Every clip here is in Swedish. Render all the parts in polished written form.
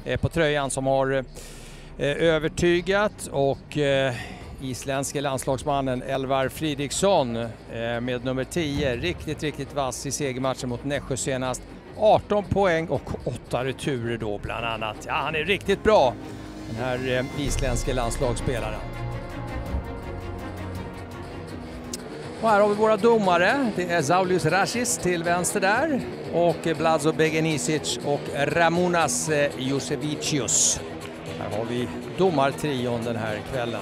på tröjan som har övertygat, och isländske landslagsmannen Elvar Fridriksson med nummer 10 riktigt vass i segermatchen mot Nässjö senast. 18 poäng och 8 returer då bland annat. Ja, han är riktigt bra, den här isländske landslagsspelaren. Och här har vi våra domare. Det är Saulius Rasis till vänster där, och Blazo Begenisic och Ramonas Jusevicius. Här har vi domartrion den här kvällen.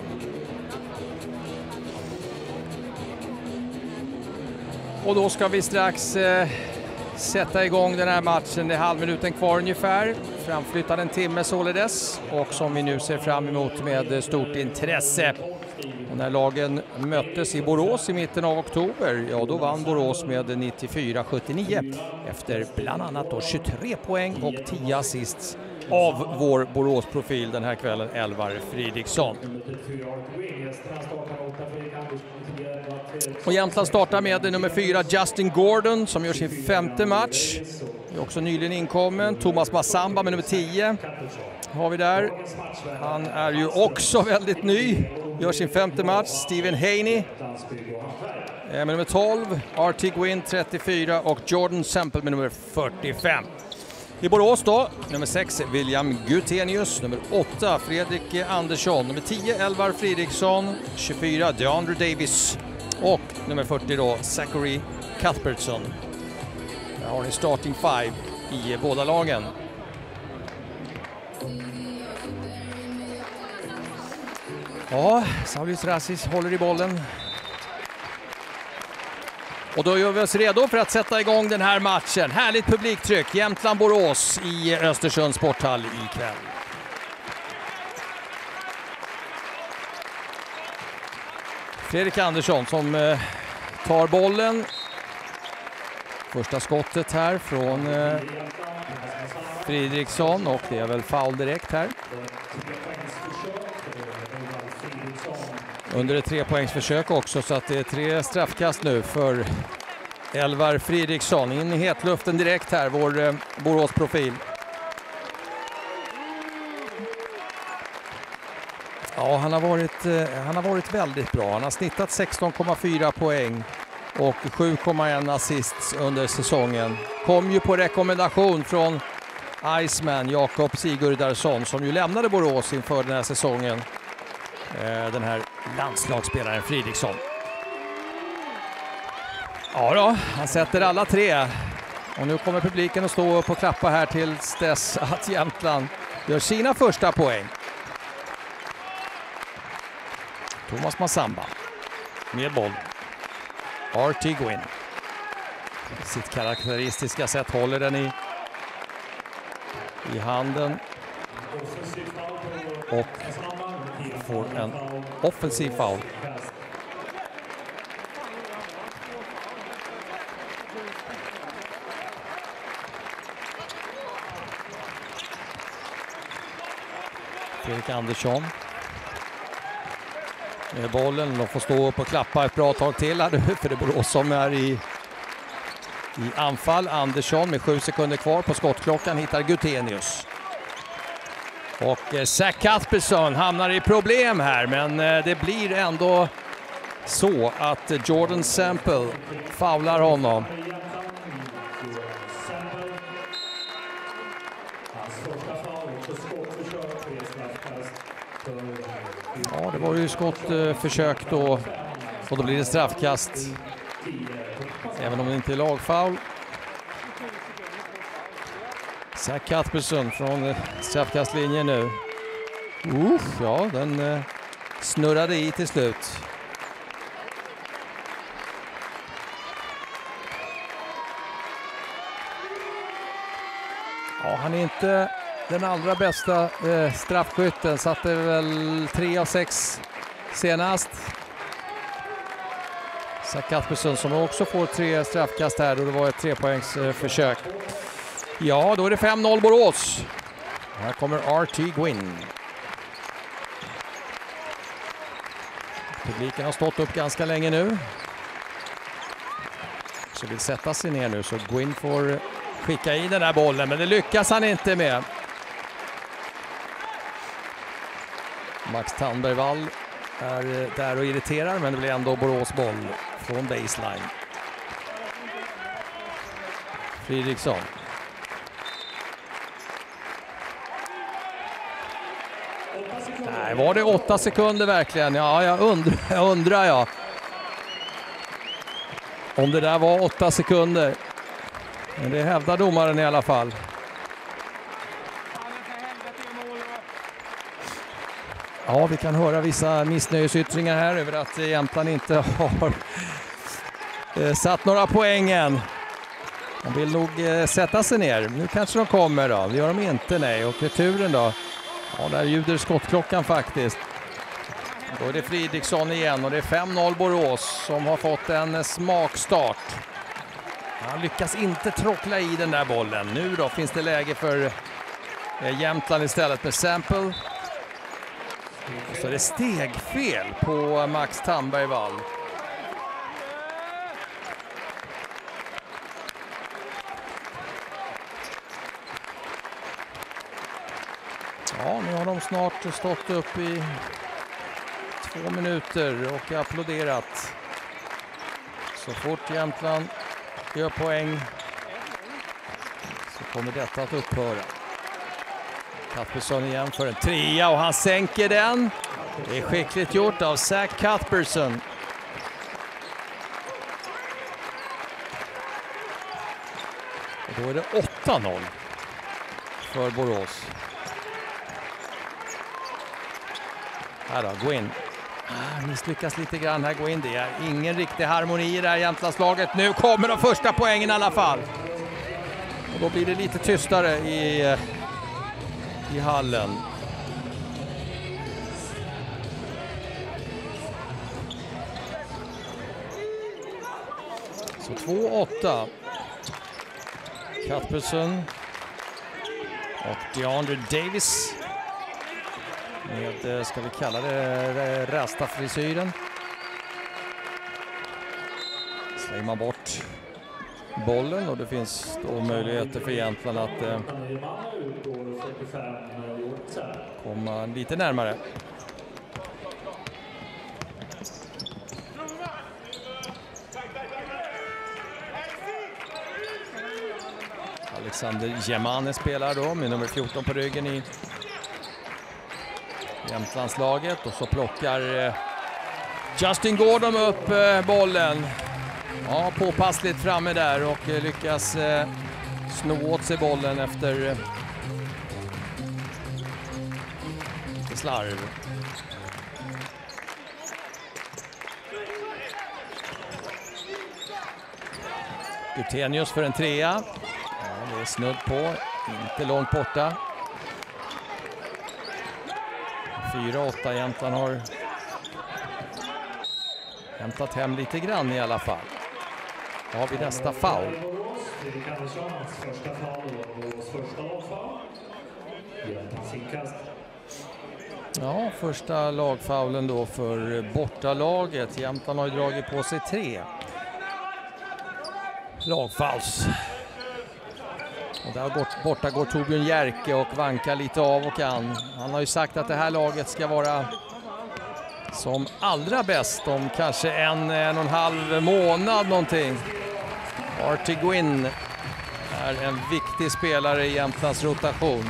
Och då ska vi strax sätta igång den här matchen. Det är halvminuten kvar ungefär. Framflyttad en timme således, och som vi nu ser fram emot med stort intresse. Och när lagen möttes i Borås i mitten av oktober, ja då vann Borås med 94-79 efter bland annat då 23 poäng och 10 assists av vår Borås-profil den här kvällen, Elvar Fridriksson. Och Jämtland startar med nummer 4 Justin Gordon som gör sin 5:e match. Det är också nyligen inkommen. Thomas Massamba med nummer 10 har vi där. Han är ju också väldigt ny. Gör sin 5:e match. Steven Haney med nummer 12. R.T. Gwynn 34 och Jordan Semple med nummer 45. I Borås då, nummer 6 William Gutenius, nummer 8 Fredrik Andersson, nummer 10 Elvar Fridriksson, 24 DeAndre Davis och nummer 40 då Zachary Cuthbertson. Där har ni starting 5 i båda lagen. Ja, Saulius Rasis håller i bollen. Och då gör vi oss redo för att sätta igång den här matchen. Härligt publiktryck, Jämtland-Borås i Östersunds sporthall ikväll. Fredrik Andersson som tar bollen. Första skottet här från Fridriksson, och det är väl foul direkt här. Under ett 3-poängsförsök också, så att det är 3 straffkast nu för Elvar Fridriksson. In i hetluften direkt här, vår Borås-profil. Ja, han har varit väldigt bra. Han har snittat 16,4 poäng och 7,1 assists under säsongen. Kom ju på rekommendation från Iceman Jakob Sigurdarsson som ju lämnade Borås inför den här säsongen. Den här landslagsspelaren Fridriksson. Ja då, han sätter alla 3. Och nu kommer publiken att stå upp och klappa här tills dess att Jämtland gör sina första poäng. Thomas Massamba med boll. R.T. Gwynn. Sitt karaktäristiska sätt håller den i handen. Och får en offensiv foul. Fredrik Andersson med bollen och får stå upp och klappa ett bra tag till här, för det Borås som är i anfall. Andersson med 7 sekunder kvar på skottklockan hittar Gutenius. Och Zach Cuthbertson hamnar i problem här, men det blir ändå så att Jordan Semple faular honom. Ja, det var ju skottförsök då, och då blir det straffkast. Även om det inte är lagfoul. Zach Cuthbertson från straffkastlinjen nu. Ja, den snurrade i till slut. Ja, han är inte den allra bästa straffskytten. Satte väl 3 av 6 senast. Zach Cuthbertson som också får 3 straffkast här, och det var ett 3-poängsförsök. Ja, då är det 5-0 Borås. Här kommer R.T. Gwynn. Publiken har stått upp ganska länge nu. Så vill sätta sig ner nu, så Gwynn får skicka in den här bollen, men det lyckas han inte med. Max Tandbergvall är där och irriterar, men det blir ändå Borås boll från baseline. Fridriksson. Nej, var det 8 sekunder verkligen? Ja, jag undrar om det där var 8 sekunder. Men det hävdar domaren i alla fall. Ja, vi kan höra vissa missnöjesyttringar här över att Jämtland inte har satt några poäng än. De vill nog sätta sig ner. Nu kanske de kommer då. Det gör de inte, nej. Och returen då? Ja, där ljuder skottklockan faktiskt. Då är det Fridriksson igen och det är 5-0 Borås som har fått en smakstart. Han lyckas inte trockla i den där bollen. Nu då finns det läge för Jämtland istället med Sample. Och så är det stegfel på Max Tandbergvall. Ja, nu har de snart stått upp i 2 minuter och applåderat. Så fort Jämtland gör poäng så kommer detta att upphöra. Cuthbertson igen för en 3 och han sänker den. Det är skickligt gjort av Zach Cuthbertson. Och då är det 8-0 för Borås. Här då, Gwyn. Misslyckas lite grann här, Gwyn. Det är ingen riktig harmoni i det här Jämtlandslaget. Nu kommer de första poängen i alla fall. Och då blir det lite tystare i hallen. Så 2-8. Cuthbertson och DeAndre Davis med, ska vi kalla det, rasta-frisyren. Slänger man bort bollen och det finns då möjligheter för Jämtland att komma lite närmare. Alexander Jemane spelar då med nummer 14 på ryggen i Jämtlandslaget och så plockar Justin Gordon upp bollen. Ja, påpassligt framme där och lyckas sno åt sig bollen efter slarv. Gutenius för en 3. Ja, det är snudd på, inte långt borta. 4-8, Jämtland har hämtat hem lite grann i alla fall. Då har vi nästa foul. Ja, första lagfaulen då för bortalaget. Jämtland har ju dragit på sig 3 lagfauls. Och där borta går Torbjörn Jerke och vankar lite av och an. Han har ju sagt att det här laget ska vara som allra bäst om kanske en och en halv månad någonting. Artie Gwyn är en viktig spelare i Jämtlands rotation.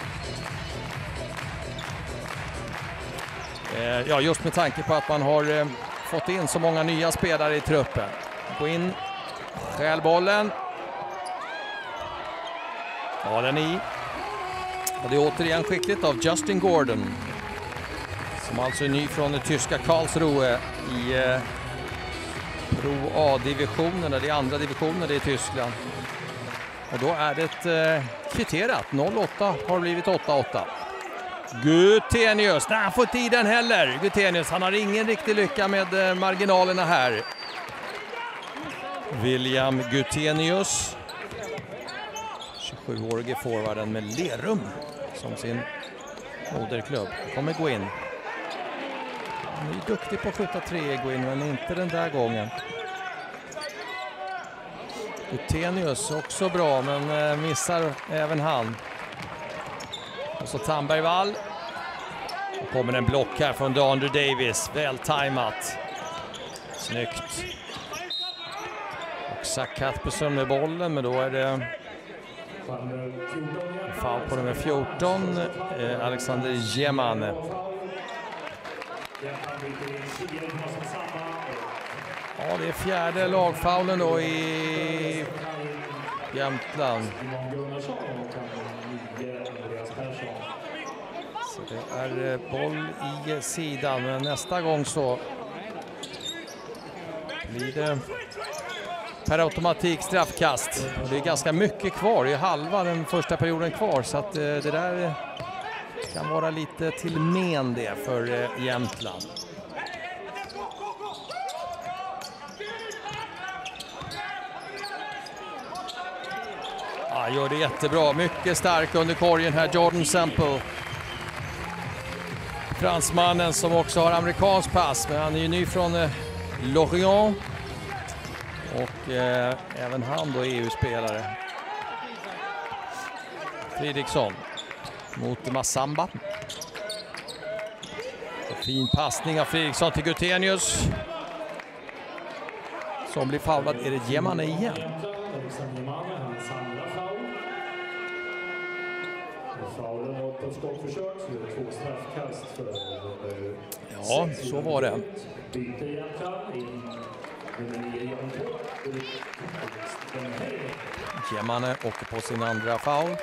Ja, just med tanke på att man har fått in så många nya spelare i truppen. Gwyn stjäl bollen. Ja, den i. Och det är återigen skickligt av Justin Gordon. Som alltså är ny från det tyska Karlsruhe i Pro A-divisionen. Det är andra divisionen det är i Tyskland. Och då är det kvitterat. 0-8 har blivit 8-8. Gutenius, nej han får inte i den heller. Gutenius, han har ingen riktig lycka med marginalerna här. William Gutenius. 27-årige forwarden med Lerum som sin moderklubb. Kommer gå in. Han är duktig på att skjuta 3 gå in, men inte den där gången. Gutenius också bra, men missar även han. Och så Tandbergvall. Kommer en block här från DeAndre Davis. Väl tajmat. Snyggt. Och Zach Cuthbertson med bollen, men då är det foul på nummer 14, Alexander Jemane. Ja, det är fjärde lagfaulen då i Jämtland. Så det är boll i sidan, men nästa gång så blir det per automatik straffkast. Det är ganska mycket kvar, det är halva den första perioden kvar, så att det där kan vara lite till men det för Jämtland. Ja, gör det jättebra, mycket stark under korgen här, Jordan Semple. Fransmannen som också har amerikansk pass, men han är ju ny från Lorient. Och även han då EU-spelare. Fredriksson mot Massamba. Och fin passning av Fredriksson till Gutenius. Som blir foulad. Är det Jemane igen? Ja, så var det. Jemane åker på sin andra foul.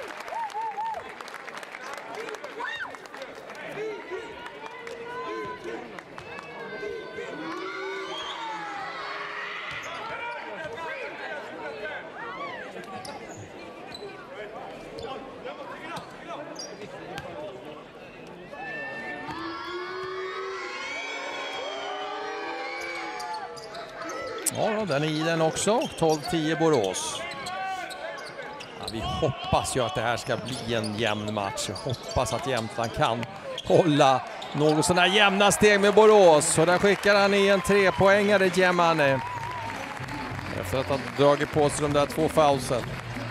Ja, den är i den också. 12-10 Borås. Ja, vi hoppas ju att det här ska bli en jämn match. Jag hoppas att Jämtland kan hålla något sådana jämna steg med Borås. Så där skickar han i en 3-poängare Jemane. Efter att ha dragit på sig de där 2 foulsen.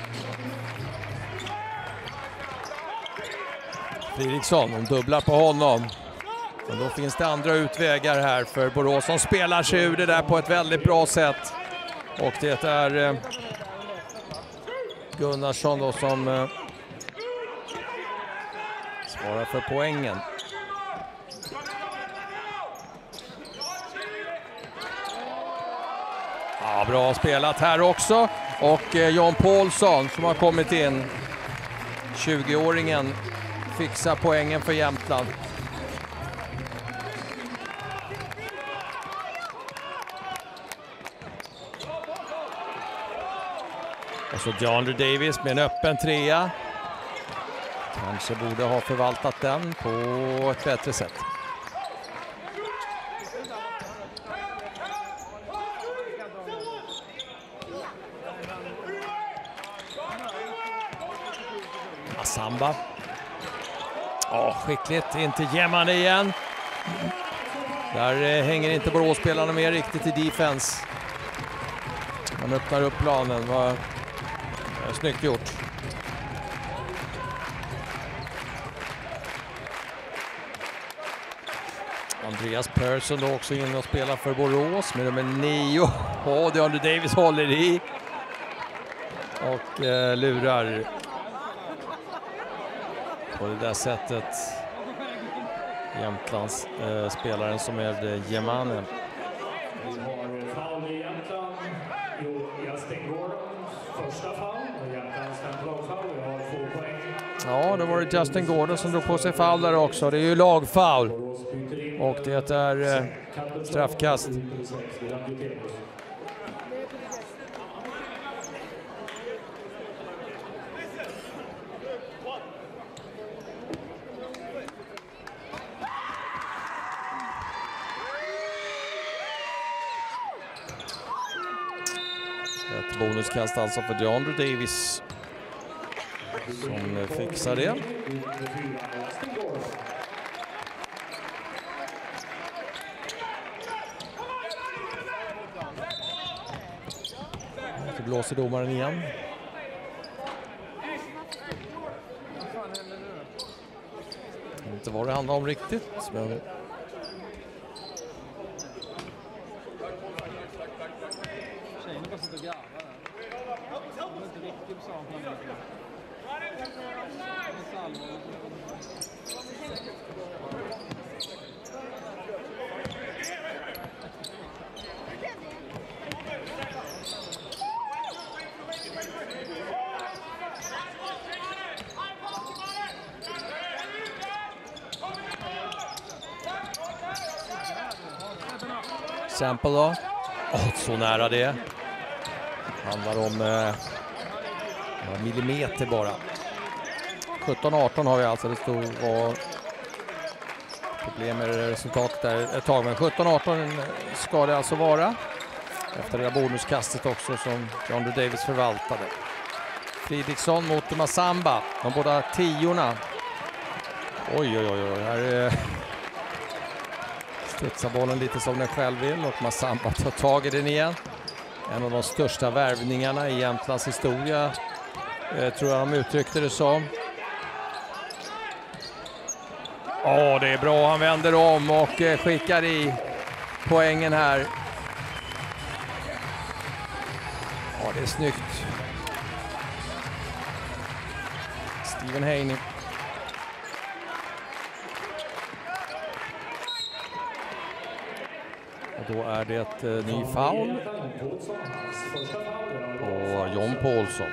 Fredriksson, de dubblar på honom. Och då finns det andra utvägar här för Borås som spelar sig ur det där på ett väldigt bra sätt. Och det är Gunnarsson då som svarar för poängen. Ja, bra spelat här också. Och John Paulsson som har kommit in. 20-åringen fixar poängen för Jämtland. Och så DeAndre Davis med en öppen trea. Kanske borde ha förvaltat den på ett bättre sätt. Massamba. Ja, skickligt in till Jemane igen. Där hänger inte Boråsspelarna med riktigt i defense. Man öppnar upp planen. Var snyggt gjort. Andreas Persson då också in och spelar för Borås med nummer 9. Och DeAndre Davis håller i. Och lurar på det där sättet Jämtlands spelaren som är Jemane. Vi har foul i Jämtland. Justin Gordon första foul. Jämtlands lagfoul. Vi har 2 poäng. Ja, då var det Justin Gordon som drog på sig foul där också. Det är ju lagfoul. Och det är straffkast. Ett bonuskast alltså för DeAndre Davis som fixar det. Det blåser domaren igen. Inte vad det handlar om riktigt, men... Sample då. Så nära det. Handlar om några millimeter bara. 17-18 har vi alltså. Det stod var problem med resultatet där ett tag. Men 17-18 ska det alltså vara. Efter det där bonuskastet också som John Davis förvaltade. Fridriksson mot Masamba. De båda tiorna. Oj. Här studsar bollen lite som den själv vill och Masamba tar tag i den igen. En av de största värvningarna i Jämtlands historia, tror jag de uttryckte det som. Det är bra, han vänder om och skickar i poängen här. Det är snyggt. Steven Haney. Och då är det ett ny foul på John Paulsson.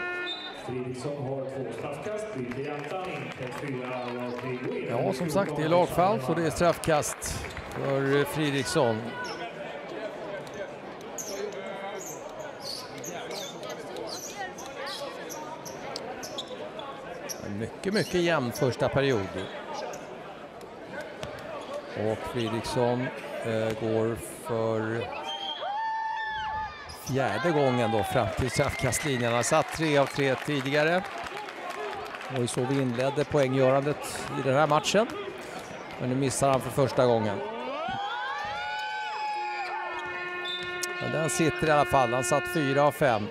Ja, som sagt, det är lagfoul så det är straffkast för Fridriksson. Mycket jämn första period. Och Fridriksson går för fjärde gången då fram till straffkastlinjen. Han har satt 3 av 3 tidigare. Och så vi inledde poänggörandet i den här matchen. Men nu missar han för första gången. Men den sitter i alla fall. Han satt 4 av 5.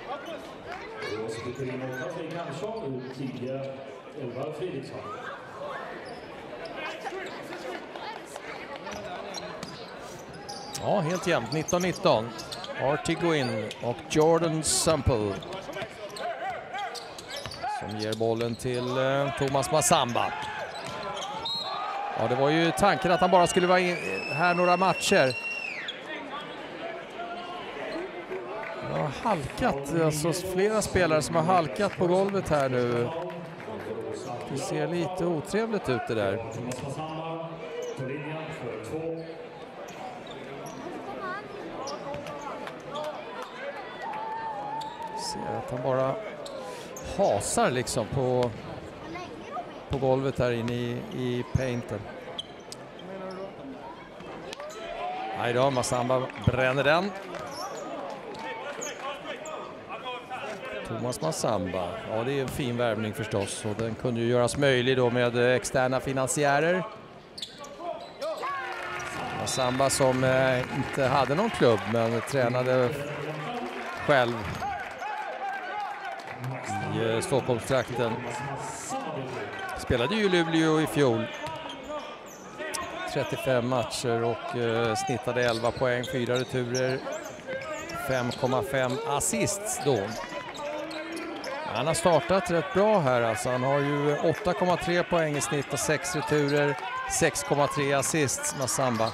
Ja, helt jämnt. 19-19. Artie Gwynn och Jordan Sample. Som ger bollen till Thomas Masamba. Ja, det var ju tanken att han bara skulle vara här några matcher. Det har halkat, alltså flera spelare som har halkat på golvet här nu. Det ser lite otrevligt ut det där. Ser att han bara hasar liksom på golvet här inne i painten. Nej då, Masamba bränner den. Thomas Masamba, ja det är en fin värvning förstås och den kunde ju göras möjlig då med externa finansiärer. Masamba som inte hade någon klubb men tränade själv i Stockholmstrakten. Spelade ju Luleå i fjol. 35 matcher och snittade 11 poäng, 4 returer, 5,5 assists då. Han har startat rätt bra här alltså. Han har ju 8,3 poäng i snitt och 6 returer, 6,3 assists Masamba.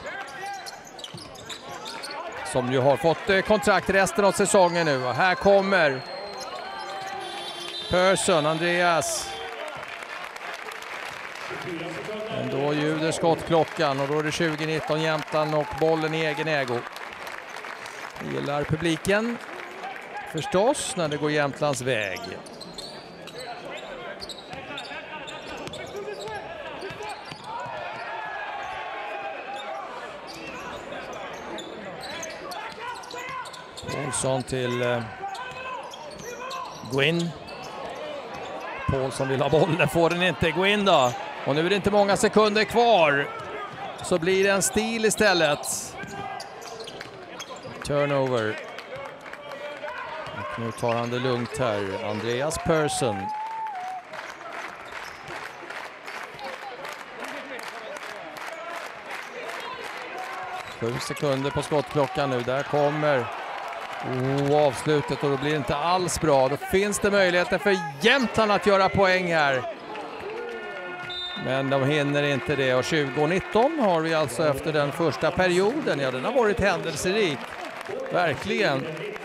Som ju har fått kontrakt resten av säsongen nu. Och här kommer Persson, Andreas. Men då ljuder skottklockan och då är det 2019 Jämtland och bollen i egen ägo. Gillar publiken förstås när det går Jämtlands väg. Paulsson till Gwynn. Paulsson vill ha bollen, får den inte. Gwynn då. Och nu är det inte många sekunder kvar. Så blir det en stil istället. Turnover. Och nu tar han det lugnt här. Andreas Persson. 7 sekunder på skottklockan nu. Där kommer avslutet och då blir det inte alls bra. Då finns det möjligheter för Jämtland att göra poäng här. Men de hinner inte det. Och 2019 har vi alltså efter den första perioden. Ja, den har varit händelserik. Verkligen.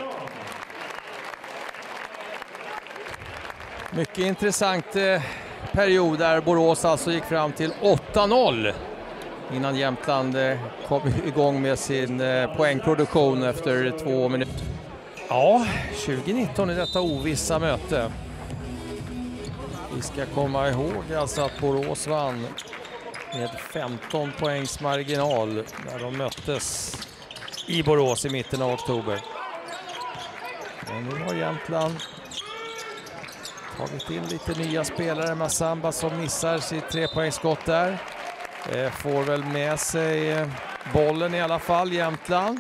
Mycket intressant period där Borås alltså gick fram till 8-0 innan Jämtland kom igång med sin poängproduktion efter 2 minuter. Ja, 2019 i detta ovissa möte. Vi ska komma ihåg alltså att Borås vann med 15 poängs marginal när de möttes i Borås i mitten av oktober. Men nu har Jämtland tagit in lite nya spelare. Masamba som missar sitt 3-poängsskott där. Får väl med sig bollen i alla fall, Jämtland.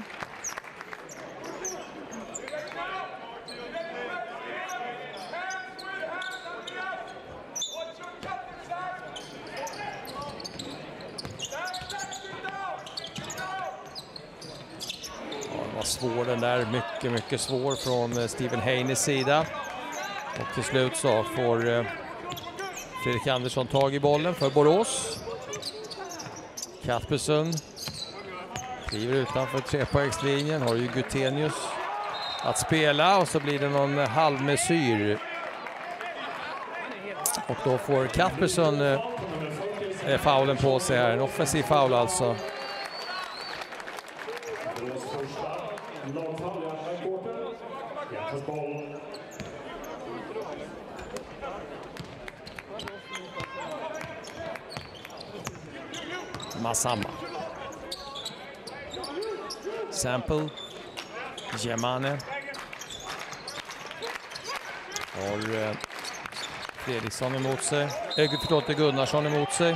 Ja, var svår den där, mycket svår från Steven Haynes sida. Och till slut så får Fredrik Andersson tag i bollen för Borås. Kaspersen kliver utanför 3-poängslinjen, har ju Gutenius att spela och så blir det någon halvmesyr. Och då får Kaspersen faulen på sig här, en offensiv foul alltså. Masamba. Sample. Gemane. Har Fredriksson emot sig. Gunnarsson emot sig.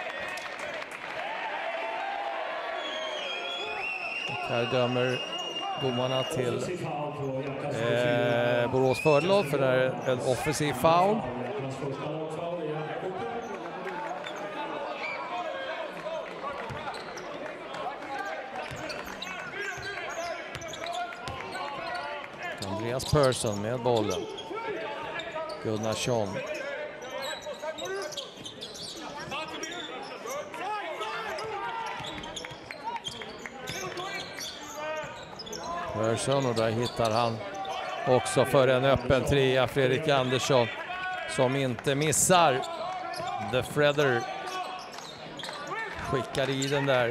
Och här dömer domarna till Borås fördel för det är en offensiv foul. Andreas Persson med bollen. Gunnarsson. Persson och där hittar han också för en öppen trea Fredrik Andersson som inte missar. The Fredder skickar i den där.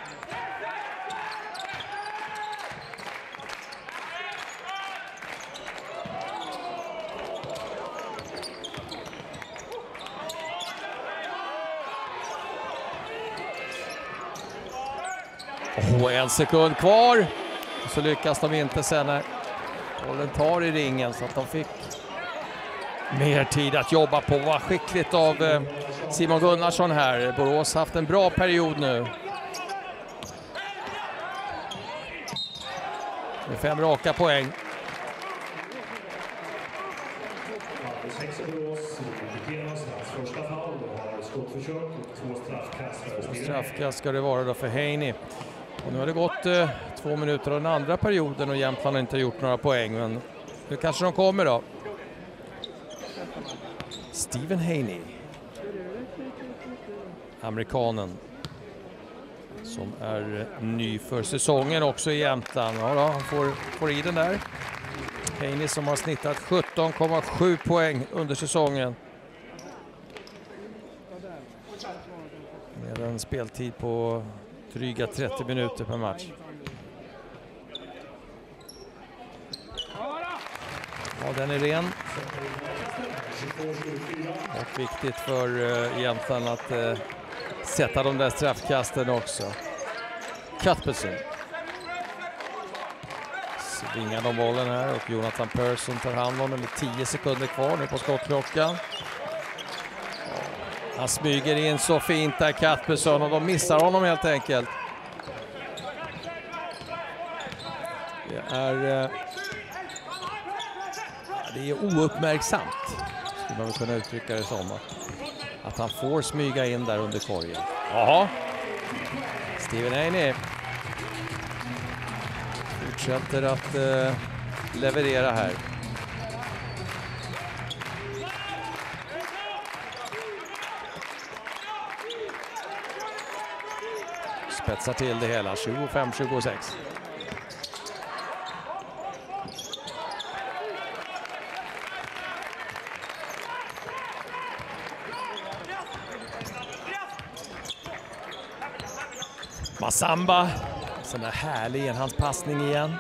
Och 1 sekund kvar. Så lyckas de inte sen när bollen tar i ringen så att de fick mer tid att jobba på. Vad skickligt av Simon Gunnarsson här. Borås har haft en bra period nu. Med 5 raka poäng. Straffkast ska det vara då för Heini. Och nu har det gått 2 minuter av den andra perioden och Jämtland har inte gjort några poäng. Men nu kanske de kommer då. Steven Heini. Amerikanen. Som är ny för säsongen också i Jämtland. Ja då, han får i den där. Heini som har snittat 17,7 poäng under säsongen. Med en speltid på dryga 30 minuter per match. Ja, den är ren. Och viktigt för Jämtland att sätta de där straffkasten också. Kaspersen. Svingar de bollen här och Jonathan Persson tar hand om den med 10 sekunder kvar nu på skottklockan. Han smyger in så fint där Kaspersen och de missar honom helt enkelt. Det är ouppmärksamt, skulle man väl kunna uttrycka det som. Att han får smyga in där under korgen. Jaha. Steven Heini Fortsätter att leverera här. Spetsar till det hela, 25-26. Masamba, sån där härlig enhandspassning igen.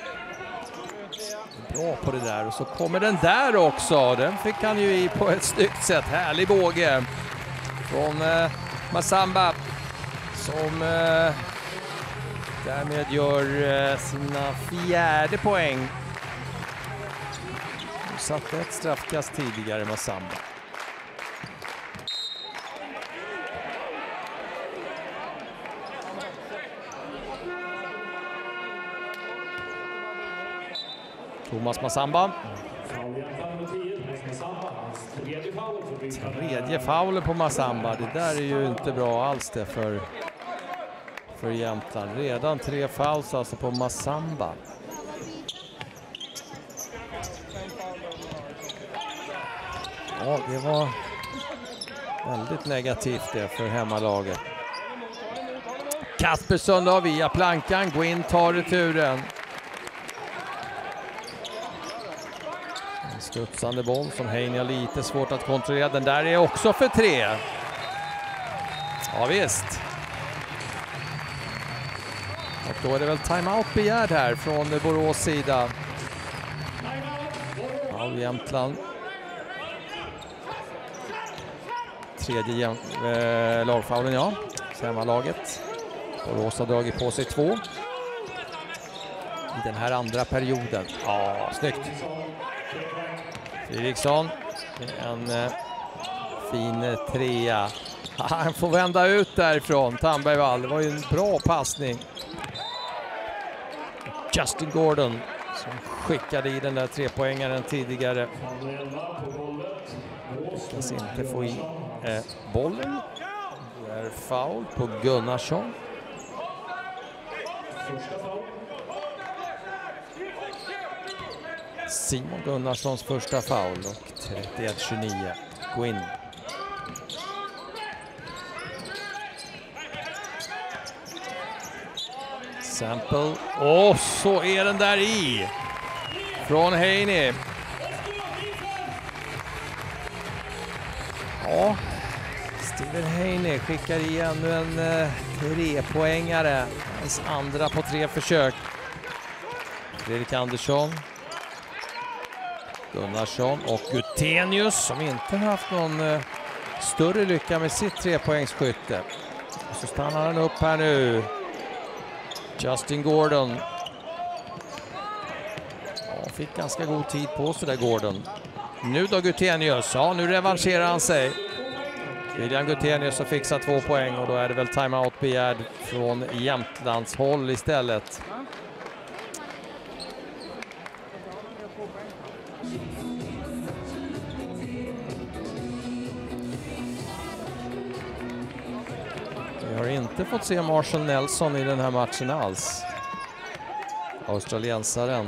Bra på det där, och så kommer den där också. Den fick han ju i på ett snyggt sätt. Härlig båge från Masamba, som därmed gör sina 4:e poäng. Han satte ett straffkast tidigare, Masamba. Thomas Masamba. Tredje foul på Masamba. Det där är ju inte bra alls det för Jämtland. Redan 3 fouls alltså på Masamba. Ja, det var väldigt negativt det för hemmalaget. Kaspersson då via plankan. Gwyn tar returen. En studsande boll som Heine har lite svårt att kontrollera. Den där är också för 3. Ja visst. Och då är det väl timeout begärd här från Borås sida. Av Jämtland. Tredje lagfaulen, ja. Hemmalaget. Borås har dragit på sig 2. I den här andra perioden. Ja, snyggt. Fredriksson. En fin 3. Han får vända ut därifrån. Tambervall. Det var ju en bra passning. Justin Gordon som skickade i den där 3-poängaren tidigare. Lyckas inte få i bollen. Det är foul på Gunnarsson. Simon Gunnarssons första foul och 31-29. Gwyn. Sample. Och så är den där i. Från Heine. Ja. Steven Heine skickar i ännu en 3-poängare. Hans andra på 3 försök. Fredrik Andersson. Gunnarsson och Gutenius som inte har haft någon större lycka med sitt 3-poängsskytte. Och så stannar han upp här nu. Justin Gordon. Ja, fick ganska god tid på sig där Gordon. Nu då Gutenius. Ja, nu revanscherar han sig. William Gutenius har fixat 2 poäng och då är det väl timeout begärd från Jämtlands håll istället. Vi har inte fått se Marshall Nelson i den här matchen alls. Australiensaren.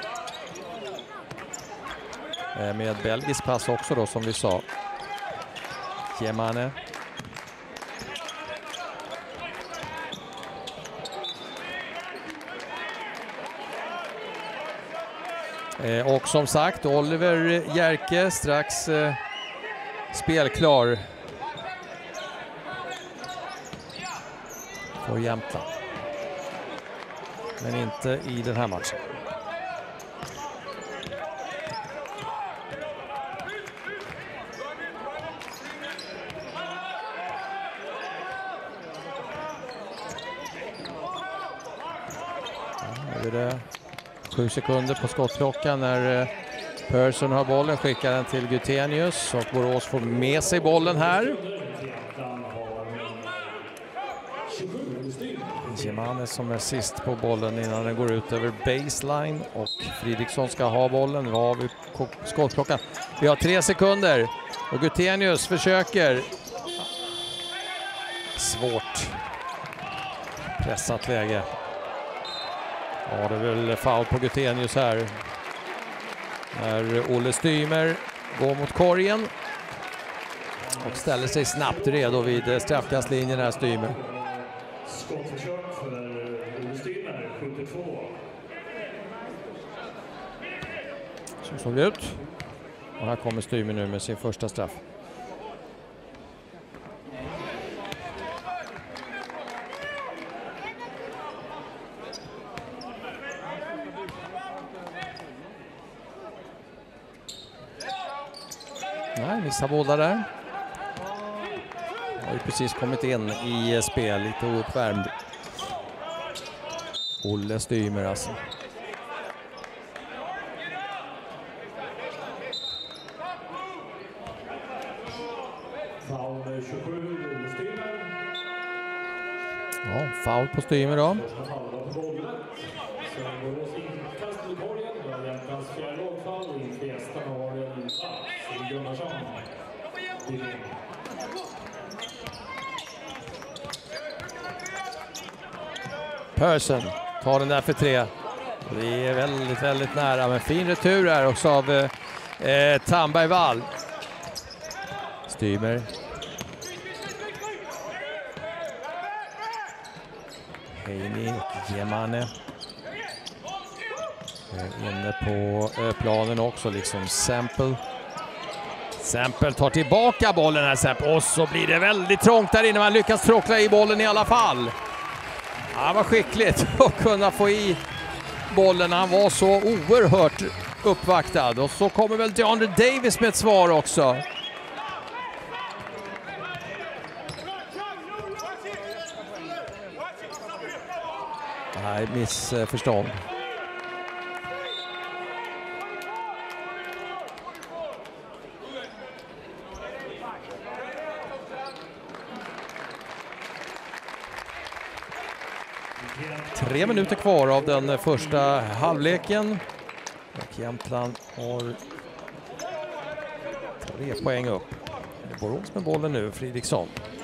Med belgisk pass också då som vi sa. Jemane. Och som sagt, Oliver Jerke strax spelklar för Jämtland. Men inte i den här matchen. Nu är det 7 sekunder på skottklockan när Persson har bollen, skickar den till Gutenius och Borås får med sig bollen här. Jemane som är sist på bollen innan den går ut över baseline och Fredriksson ska ha bollen. Nu har vi skottklockan. Vi har 3 sekunder och Gutenius försöker. Svårt. Pressat läge. Ja, det är väl foul på Gutenius här. När Olle Stymer går mot korgen. Och ställer sig snabbt redo vid straffkastlinjen här, Stymer. Skottförsök för Olle Stymer, 72. Så såg det ut. Och här kommer Stymer nu med sin första straff. Nej, missar båda där. Har ju precis kommit in i spel, lite ouppvärmd. Olle Stymer alltså. Foul 27, Olle Stymer. Ja, foul på Stymer då. Första foulen på bollen. Sen går det inkast mot korgen. Då är Jämtlands fjärde lagfoul. Inför gästerna har en Sten Gunnarsson. Persson tar den där för 3. Det är väldigt, väldigt nära, men fin retur här också av Tamberg Wall. Stymer. Heini och Gemane. Inne på planen också, liksom Sample. Sample tar tillbaka bollen här, Sample. Och så blir det väldigt trångt där inne. Man lyckas tråckla i bollen i alla fall. Ja, var skickligt att kunna få i bollen. Han var så oerhört uppvaktad. Och så kommer väl DeAndre Davis med ett svar också. Nej, missförstånd. Tre minuter kvar av den första halvleken. Och Jämtland har 3 poäng upp. Borås med bollen nu, Fridriksson.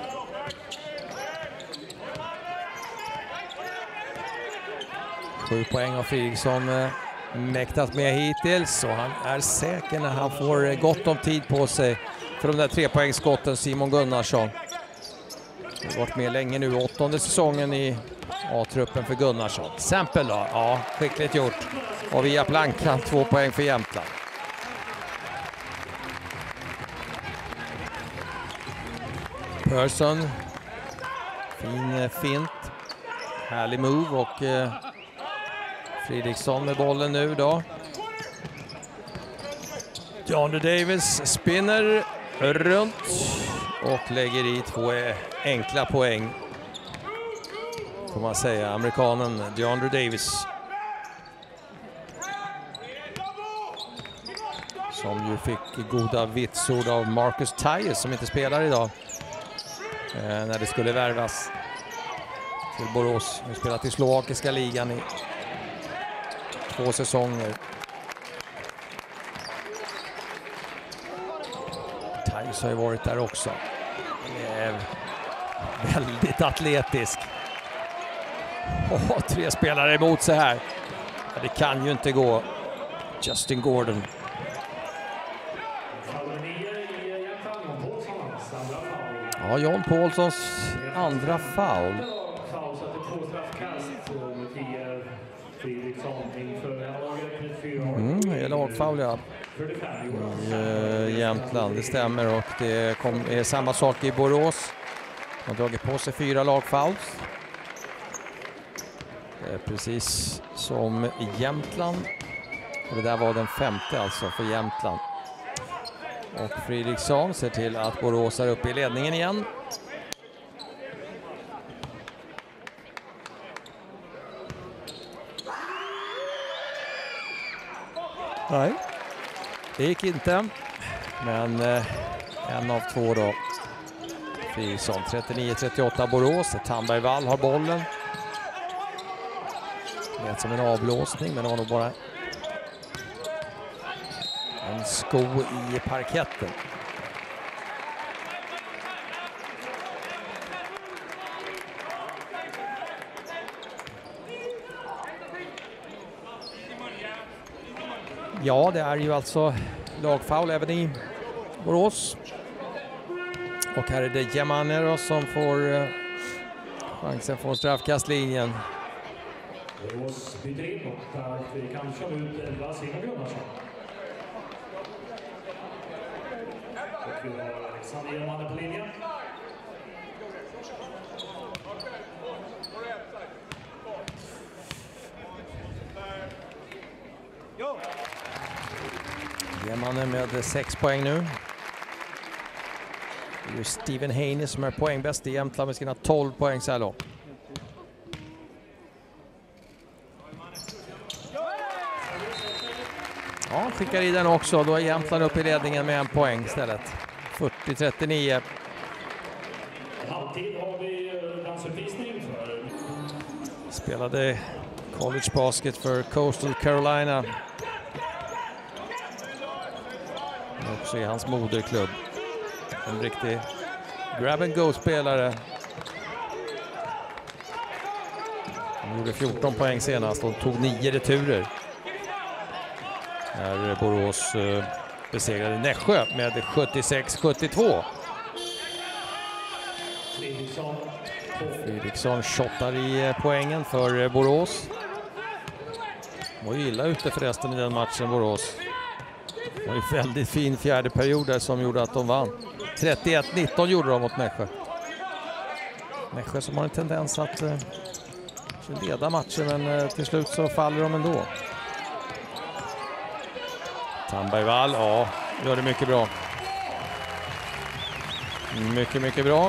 Sju poäng har Fridriksson mäktat med hittills. Och han är säker när han får gott om tid på sig för de där 3-poängsskotten, Simon Gunnarsson. Han har varit med länge nu, 8:e säsongen i A-truppen för Gunnarsson. Sample då, ja, skickligt gjort. Och via plankan 2 poäng för Jämtland. Persson. Fin fint. Härlig move och Fridriksson med bollen nu då. DeAndre Davis spinner runt och lägger i 2 enkla poäng. Får man säga, amerikanen DeAndre Davis. Som ju fick goda vitsord av Marcus Tyus som inte spelar idag. När det skulle värvas till Borås. Han har spelat i slovakiska ligan i 2 säsonger. Tyus har ju varit där också. Väldigt atletisk. 3 spelare emot sig här. Det kan ju inte gå. Justin Gordon. Ja, John Paulssons andra foul. Det är lagfoul, ja. I Jämtland, det stämmer. Och det är samma sak i Borås. De har dragit på sig 4 lagfouls. Det är precis som i Jämtland. Och det där var den 5:e alltså för Jämtland. Och Fridriksson ser till att Borås är uppe i ledningen igen. Nej, det gick inte. Men en av 2 då. Fridriksson, 39-38 Borås. Tamberg Wall har bollen. Det är som en avblåsning, men det var nog bara en sko i parketten. Ja, det är ju alltså lagfoul även i Borås. Och här är det Jemanero som får chansen från straffkastlinjen. Borås byter in och där kan köra ut 11 Simon Gunnarsson. Och vi har Alexander Jemanero på linjen. Jemanero med 6 poäng nu. Det är Steven Haney som är poängbäst i Jämtland med sina 12 poäng så här långt. Ja, skickar i den också. Då är Jämtland upp i ledningen med 1 poäng istället. 40-39. Halvtid har vi dansuppvisning för. Spelade college basket för Coastal Carolina. Också i hans moderklubb. En riktig grab-and-go-spelare. Han gjorde 14 poäng senast och tog 9 returer. När Borås besegrade Nässjö med 76-72. Fredriksson shottar i poängen för Borås. Var ju illa ute förresten i den matchen, Borås. Det var ju väldigt fin fjärde period där som gjorde att de vann. 31-19 gjorde de mot Nässjö. Nässjö som har en tendens att leda matchen, men till slut så faller de ändå. Tambergvall, ja, gör det mycket bra. Mycket bra.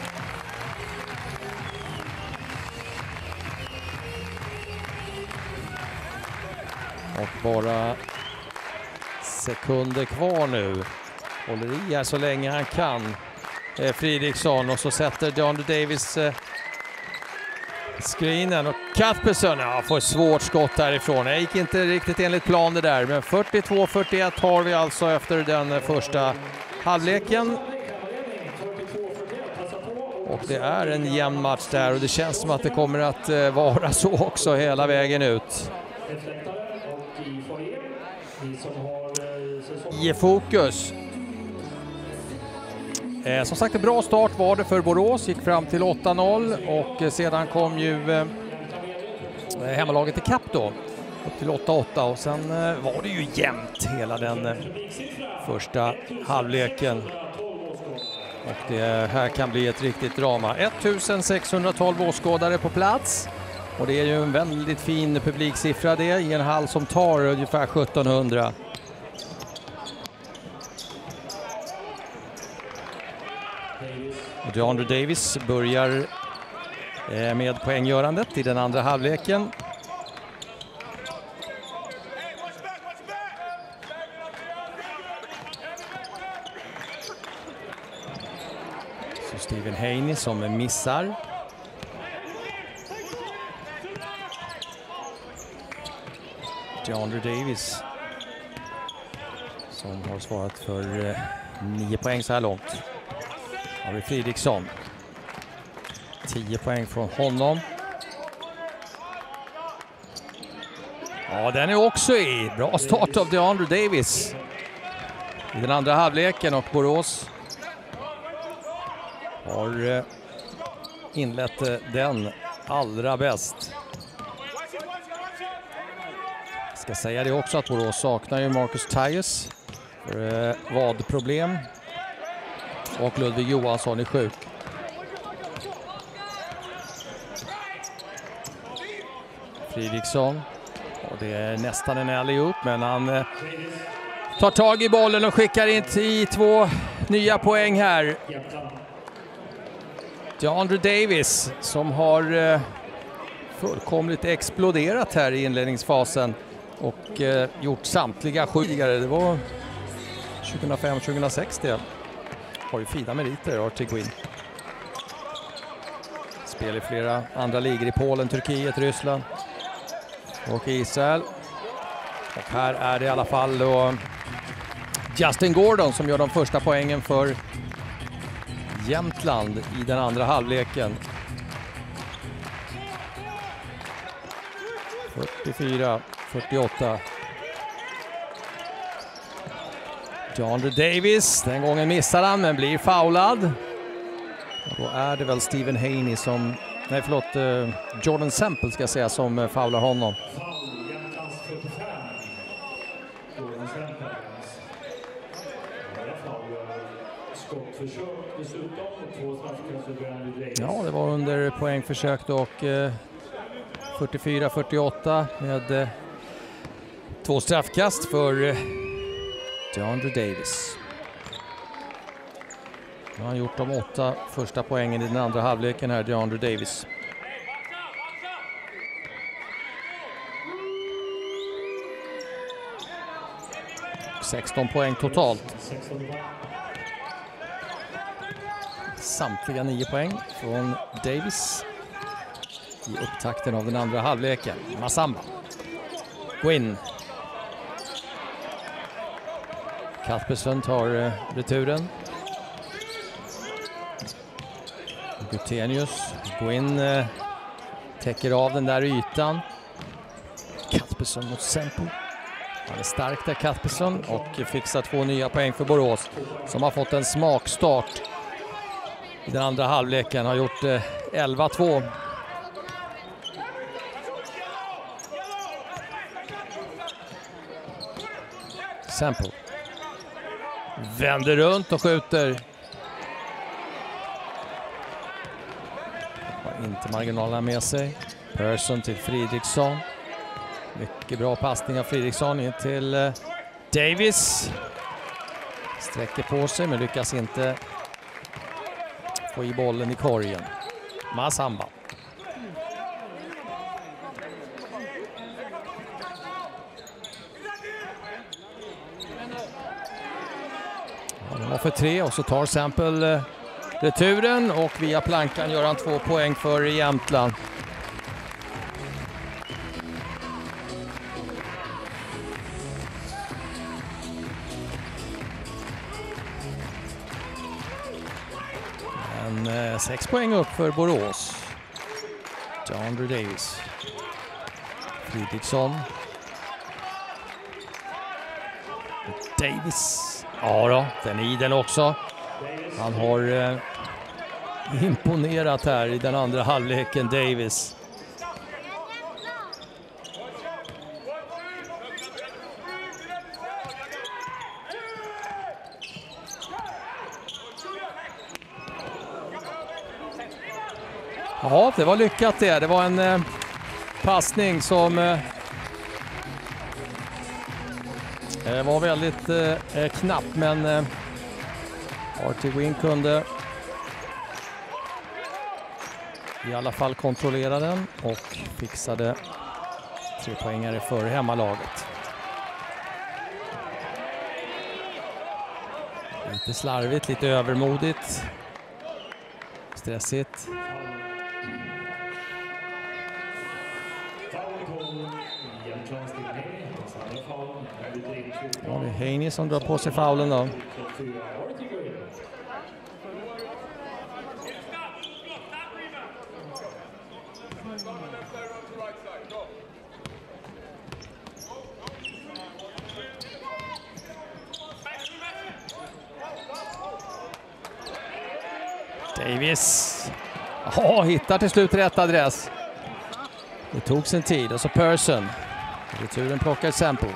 Och bara sekunder kvar nu. Håller i här så länge han kan. Fredriksson, och så sätter DeAndre Davis screenen. Och Kaspersson får ett svårt skott därifrån. Det gick inte riktigt enligt plan det där. Men 42-41 har vi alltså efter den första halvleken. Och det är en jämn match där, och det känns som att det kommer att vara så också hela vägen ut. I fokus. Som sagt, en bra start var det för Borås. Gick fram till 8-0 och sedan kom ju hemmalaget i kapp då. Upp till 8-8 och sen var det ju jämnt hela den första halvleken. Och det här kan bli ett riktigt drama. 1612 åskådare på plats. Och det är ju en väldigt fin publiksiffra det i en hall som tar ungefär 1700. Och DeAndre Davis börjar med poänggörandet i den andra halvleken. Så Steven Haney som missar. DeAndre Davis som har svarat för 9 poäng så här långt. Har vi Fredriksson. 10 poäng från honom. Ja, den är också i. Bra start av DeAndre Davis i den andra halvleken, och Borås har inlett den allra bäst. Jag ska säga det också att Borås saknar ju Marcus Tyus för vadproblem. Och Ludvig Johansson är sjuk. Fredriksson. Och det är nästan en alley-oop, men han tar tag i bollen och skickar in i 2 nya poäng här. DeAndre Davis som har fullkomligt exploderat här i inledningsfasen och gjort samtliga 7. Det var 2005-2006 det. Har ju fina meriter, Artie Gwyn. Spel i flera andra ligor i Polen, Turkiet, Ryssland och Israel. Och här är det i alla fall då Justin Gordon som gör de första poängen för Jämtland i den andra halvleken. 44-48. DeAndre Davis, den gången missar han men blir foulad. Och då är det väl Stephen Haney som, nej förlåt, Jordan Semple ska jag säga, som foular honom. Ja, det var under poängförsök och 44-48 med 2 straffkast för DeAndre Davis. Nu har han gjort de 8 första poängen i den andra halvleken här, DeAndre Davis. Och 16 poäng totalt. Samtliga 9 poäng från Davis i upptakten av den andra halvleken. Masamba. Gwyn. Kaspersen tar returen. Gutenius. Gwyn täcker av den där ytan. Kaspersen mot Semple. Han är stark där, Kaspersen, och fixar 2 nya poäng för Borås som har fått en smakstart i den andra halvleken. Har gjort 11-2. Semple vänder runt och skjuter. Har inte marginalerna med sig. Persson till Fridriksson. Mycket bra passning av Fridriksson in till Davis. Sträcker på sig men lyckas inte få i bollen i korgen. Masamba. Ja, den var för 3 och så tar Semple returen och via plankan gör han 2 poäng för Jämtland. Men 6 poäng upp för Borås. DeAndre Davis. Fridriksson. Davis. Ja då, den är i den också. Han har imponerat här i den andra halvleken, Davis. Ja, det var lyckat det. Det var en passning som var väldigt knapp, men Artie Gwyn kunde i alla fall kontrollera den och fixade 3 poängare för hemmalaget. Lite slarvigt, lite övermodigt. Stressigt. Ja, det är Haney som drar på sig foulen då. Davis. Ja, hittar till slut rätt adress. Det tog sin tid och så Persson. Returen plockar Semple.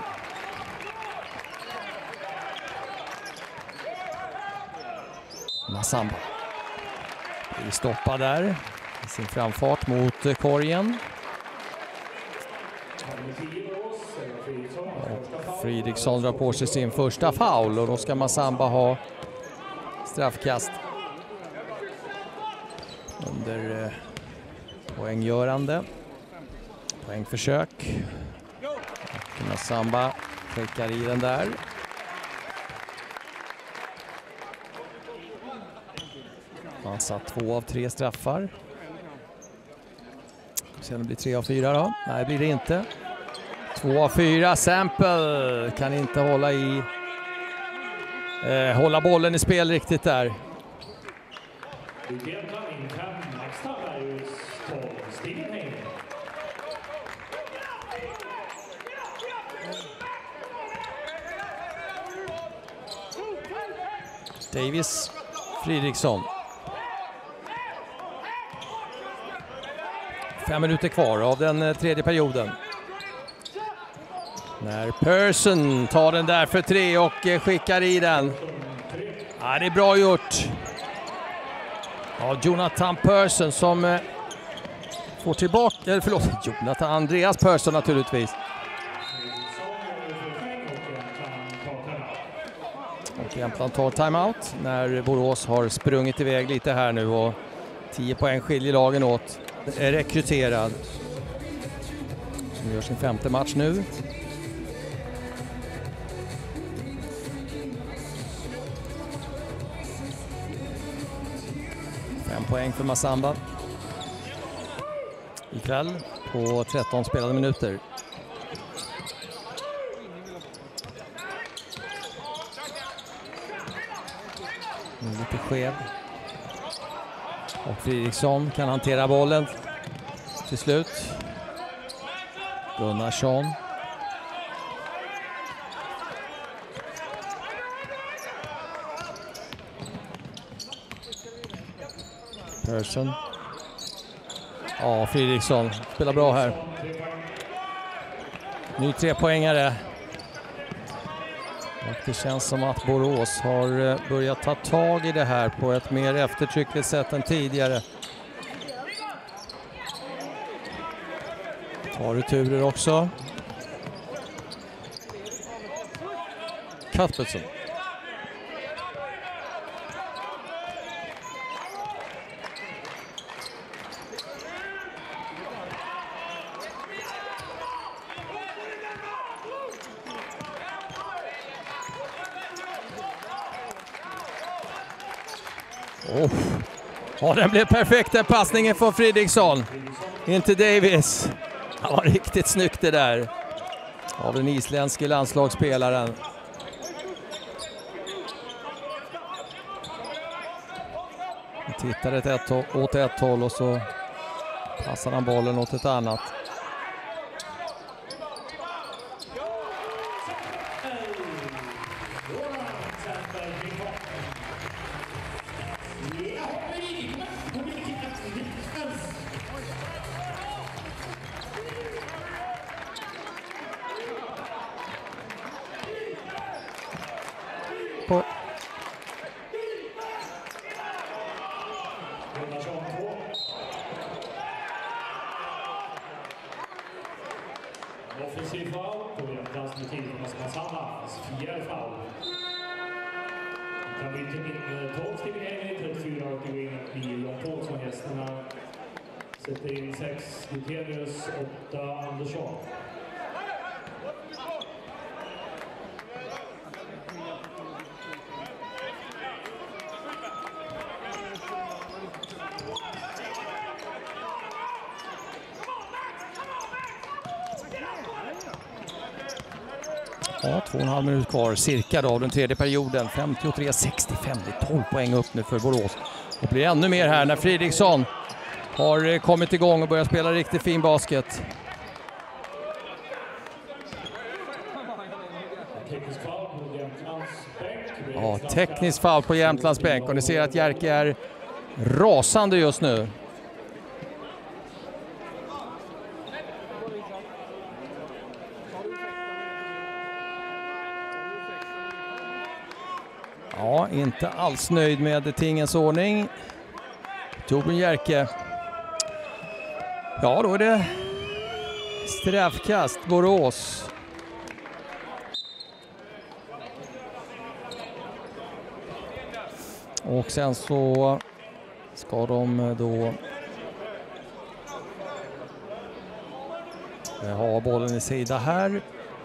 Masamba. Blir stoppad där i sin framfart mot korgen. Och Fridriksson drar på sig sin första foul och då ska Masamba ha straffkast under poänggörande. Poängförsök. Och Masamba skickar i den där. Han satt 2 av 3 straffar. Sen blir 3 av 4 då. Nej, blir det inte. 2 av 4. Semple kan inte hålla bollen i spel riktigt där. Davis, Fridriksson. 5 minuter kvar av den tredje perioden. När Persson tar den där för 3 och skickar i den. Ja, det är bra gjort. Ja, Jonathan Persson som får tillbaka, eller förlåt, Jonathan Andreas Persson naturligtvis. Och Jämtland tar timeout när Borås har sprungit iväg lite här nu och 10 poäng skiljer lagen åt. Är rekryterad. Som gör sin 5:e match nu. Poäng för Masamba ikväll på 13 spelade minuter. Lite skev. Och Fridriksson kan hantera bollen till slut. Gunnarsson. Persson. Ja, Fridriksson spelar bra här. Ny 3-poängare. Och det känns som att Borås har börjat ta tag i det här på ett mer eftertryckligt sätt än tidigare. Tar returer också. Cuthbertson. Ja, den blev perfekt, den passningen från Fridriksson. Inte Davis. Det var riktigt snyggt det där. Av den isländske landslagsspelaren. Han tittade åt ett håll och så passade han bollen åt ett annat. Offensiv foul på Jämtlands med Thomas Masamba. 4 foul. Kan vi inte min 12 stignering, 34 och gå in i Jan Paulsson, gästerna. Sätter in 6 Gutenius, 8 Andersson. Ja, 2,5 minuter kvar cirka då, den tredje perioden. 53-65, det är 12 poäng upp nu för Borås. Det blir ännu mer här när Fridriksson har kommit igång och börjat spela riktigt fin basket. Ja, teknisk foul på Jämtlands bänk och ni ser att Jerke är rasande just nu. Ja, inte alls nöjd med tingens ordning. Torbjörn Jerke. Ja, då är det straffkast Borås. Och sen så ska de då ha bollen i sida här.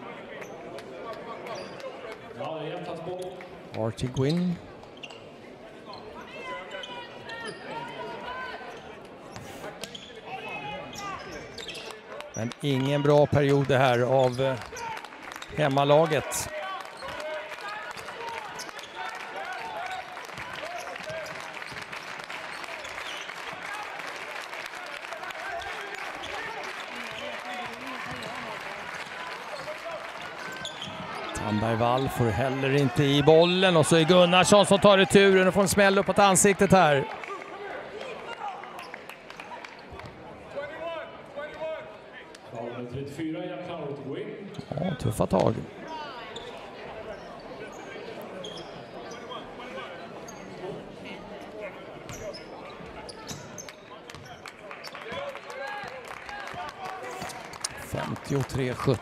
Archie Gwynn. Men ingen bra period det här av hemmalaget. Sandberg-Wall får heller inte i bollen och så är Gunnarsson som tar returen och får en smäll uppåt ansiktet här. Ja, tuffa tag. $53-70.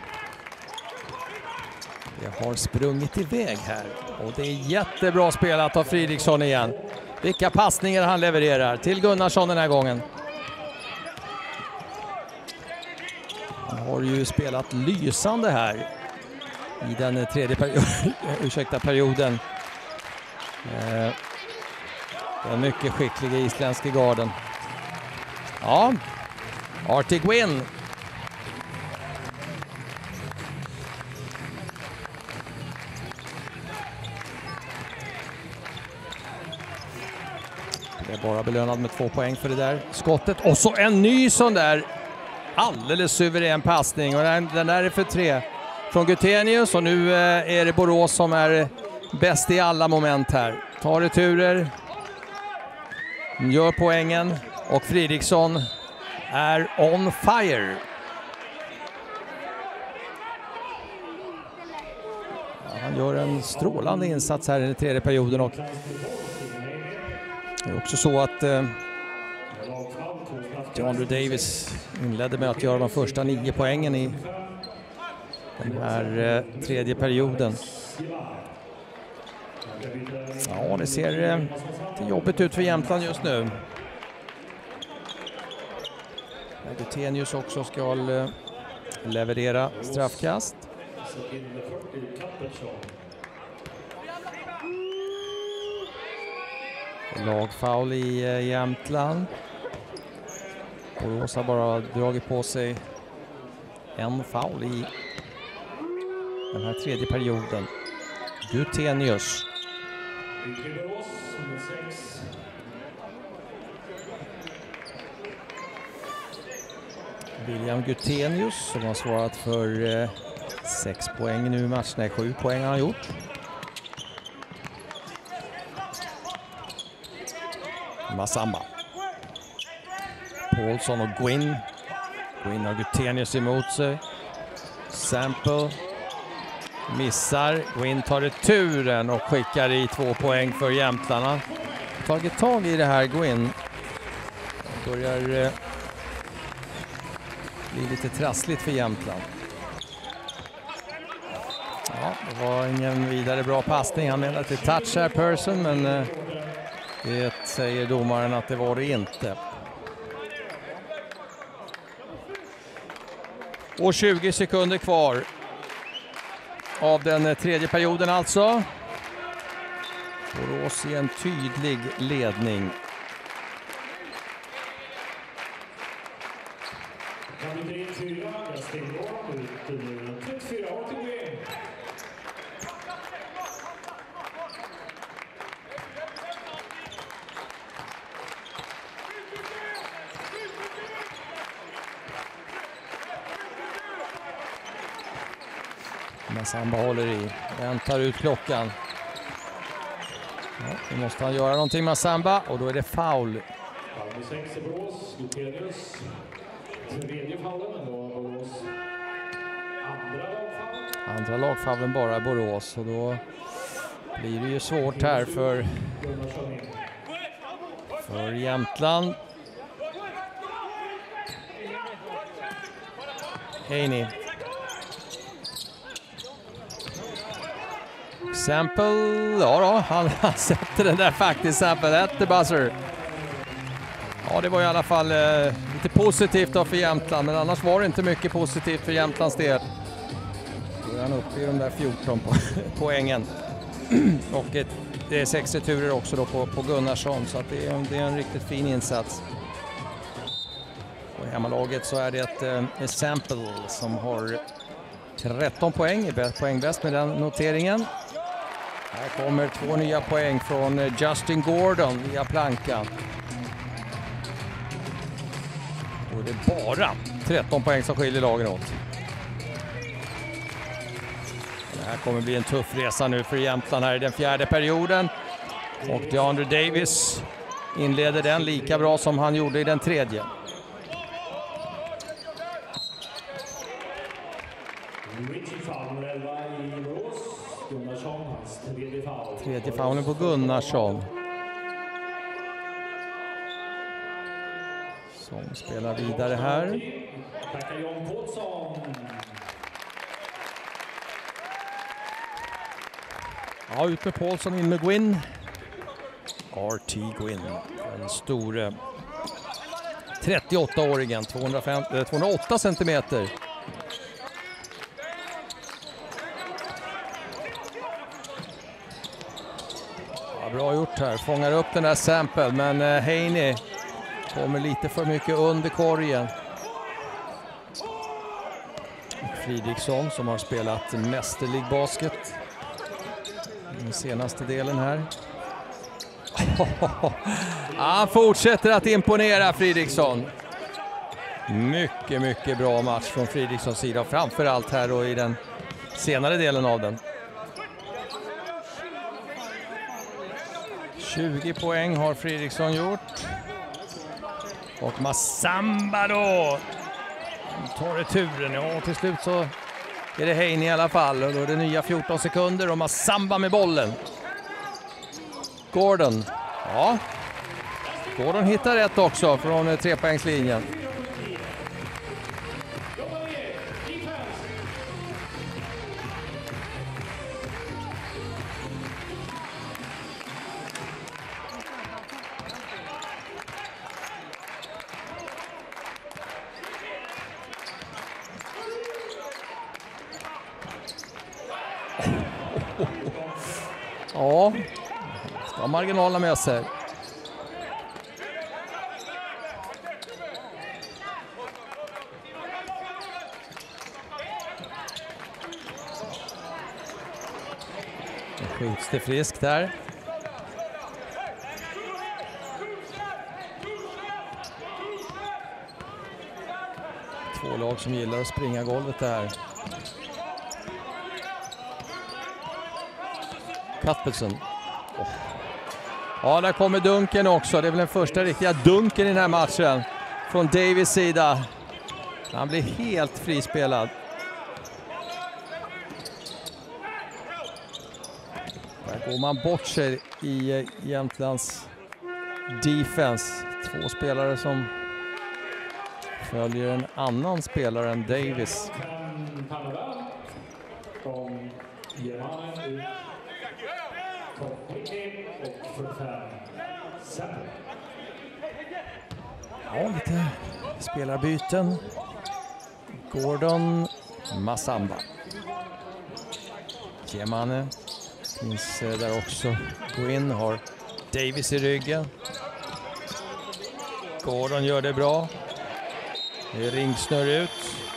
Det har sprungit iväg här och det är jättebra spelat av Fridriksson igen. Vilka passningar han levererar till Gunnarsson den här gången. Han har ju spelat lysande här i den tredje perioden. Den mycket skickliga isländska garden. Ja, Artie Gwyn. Det är bara belönad med 2 poäng för det där skottet. Och så en ny sån där alldeles suverän passning. Och den där är för 3 från Gutenius. Och nu är det Borås som är bäst i alla moment här. Tar returer. Gör poängen. Och Fridriksson är on fire. Ja, han gör en strålande insats här i den tredje perioden. Och det är också så att DeAndre Davis inledde med att göra de första 9 poängen i den här tredje perioden. Ja, det ser jobbigt ut för Jämtland just nu. Gutenius också ska leverera straffkast. Lagfoul i Jämtland. Borås har bara dragit på sig en foul i den här tredje perioden. Gutenius. William Gutenius som har svarat för 6 poäng nu i matchen. Nej, 7 poäng har han gjort. Masamba. Paulsson och Gwyn. Gwyn har Gutenius emot sig. Sample. Missar. Gwyn tar returen och skickar i 2 poäng för Jämtlarna. Tagit tag i det här Gwyn. Börjar bli lite trassligt för Jämtland. Ja, det var ingen vidare bra passning. Han menar att det är touch här Persson, men det säger domaren att det var det inte. Och 20 sekunder kvar av den tredje perioden alltså. Borås i en tydlig ledning. Masamba håller i. Den tar ut klockan. Ja, nu måste han göra någonting med Masamba och då är det foul. Andra lagfaulen bara Borås och då blir det ju svårt här för Jämtland. Heini. Sample, ja då, han sätter den där faktiskt, Sample at the buzzer. Ja, det var i alla fall lite positivt då för Jämtland, men annars var det inte mycket positivt för Jämtlands del. Då är han uppe i de där 14 poängen. Och det är 6 returer också då på Gunnarsson, så att det är en riktigt fin insats. Och i hemmalaget så är det ett Sample som har 13 poäng, poängbäst med den noteringen. Här kommer 2 nya poäng från Justin Gordon via plankan. Och det är bara 13 poäng som skiljer lagen åt. Det här kommer bli en tuff resa nu för Jämtland här i den fjärde perioden. Och DeAndre Davis inleder den lika bra som han gjorde i den tredje. Tredje faulen på Gunnarsson. Som spelar vidare här. Ja, ut med Paulsson, in med Gwyn. RT Gwyn, den store 38-åringen, 208 centimeter. Ja, bra gjort här, fångar upp den där Sample, men Haney kommer lite för mycket under korgen. Fridriksson som har spelat mästerlig basket den senaste delen här. Han fortsätter att imponera, Fridriksson. Mycket bra match från Fridrikssons sida, framförallt här då i den senare delen av den. 20 poäng har Fridriksson gjort. Och Massamba då tar returen. Ja, till slut så är det Haney i alla fall. Och då är det nya 14 sekunder och Massamba med bollen. Gordon. Ja. Gordon hittar rätt också från trepoängslinjen. Ja, ska marginalerna med sig. Skjuts det friskt där. Två lag som gillar att springa golvet där. Cuthbertson. Oh. Ja, där kommer dunken också. Det är väl den första riktiga dunken i den här matchen från Davis sida. Han blir helt frispelad. Där går man bort sig i Jämtlands defense. Två spelare som följer en annan spelare än Davis. Ja, lite spelarbyten. Gordon, Massamba. Jemane finns där också. Gwyn har Davis i ryggen. Gordon gör det bra. Det är ringsnör ut.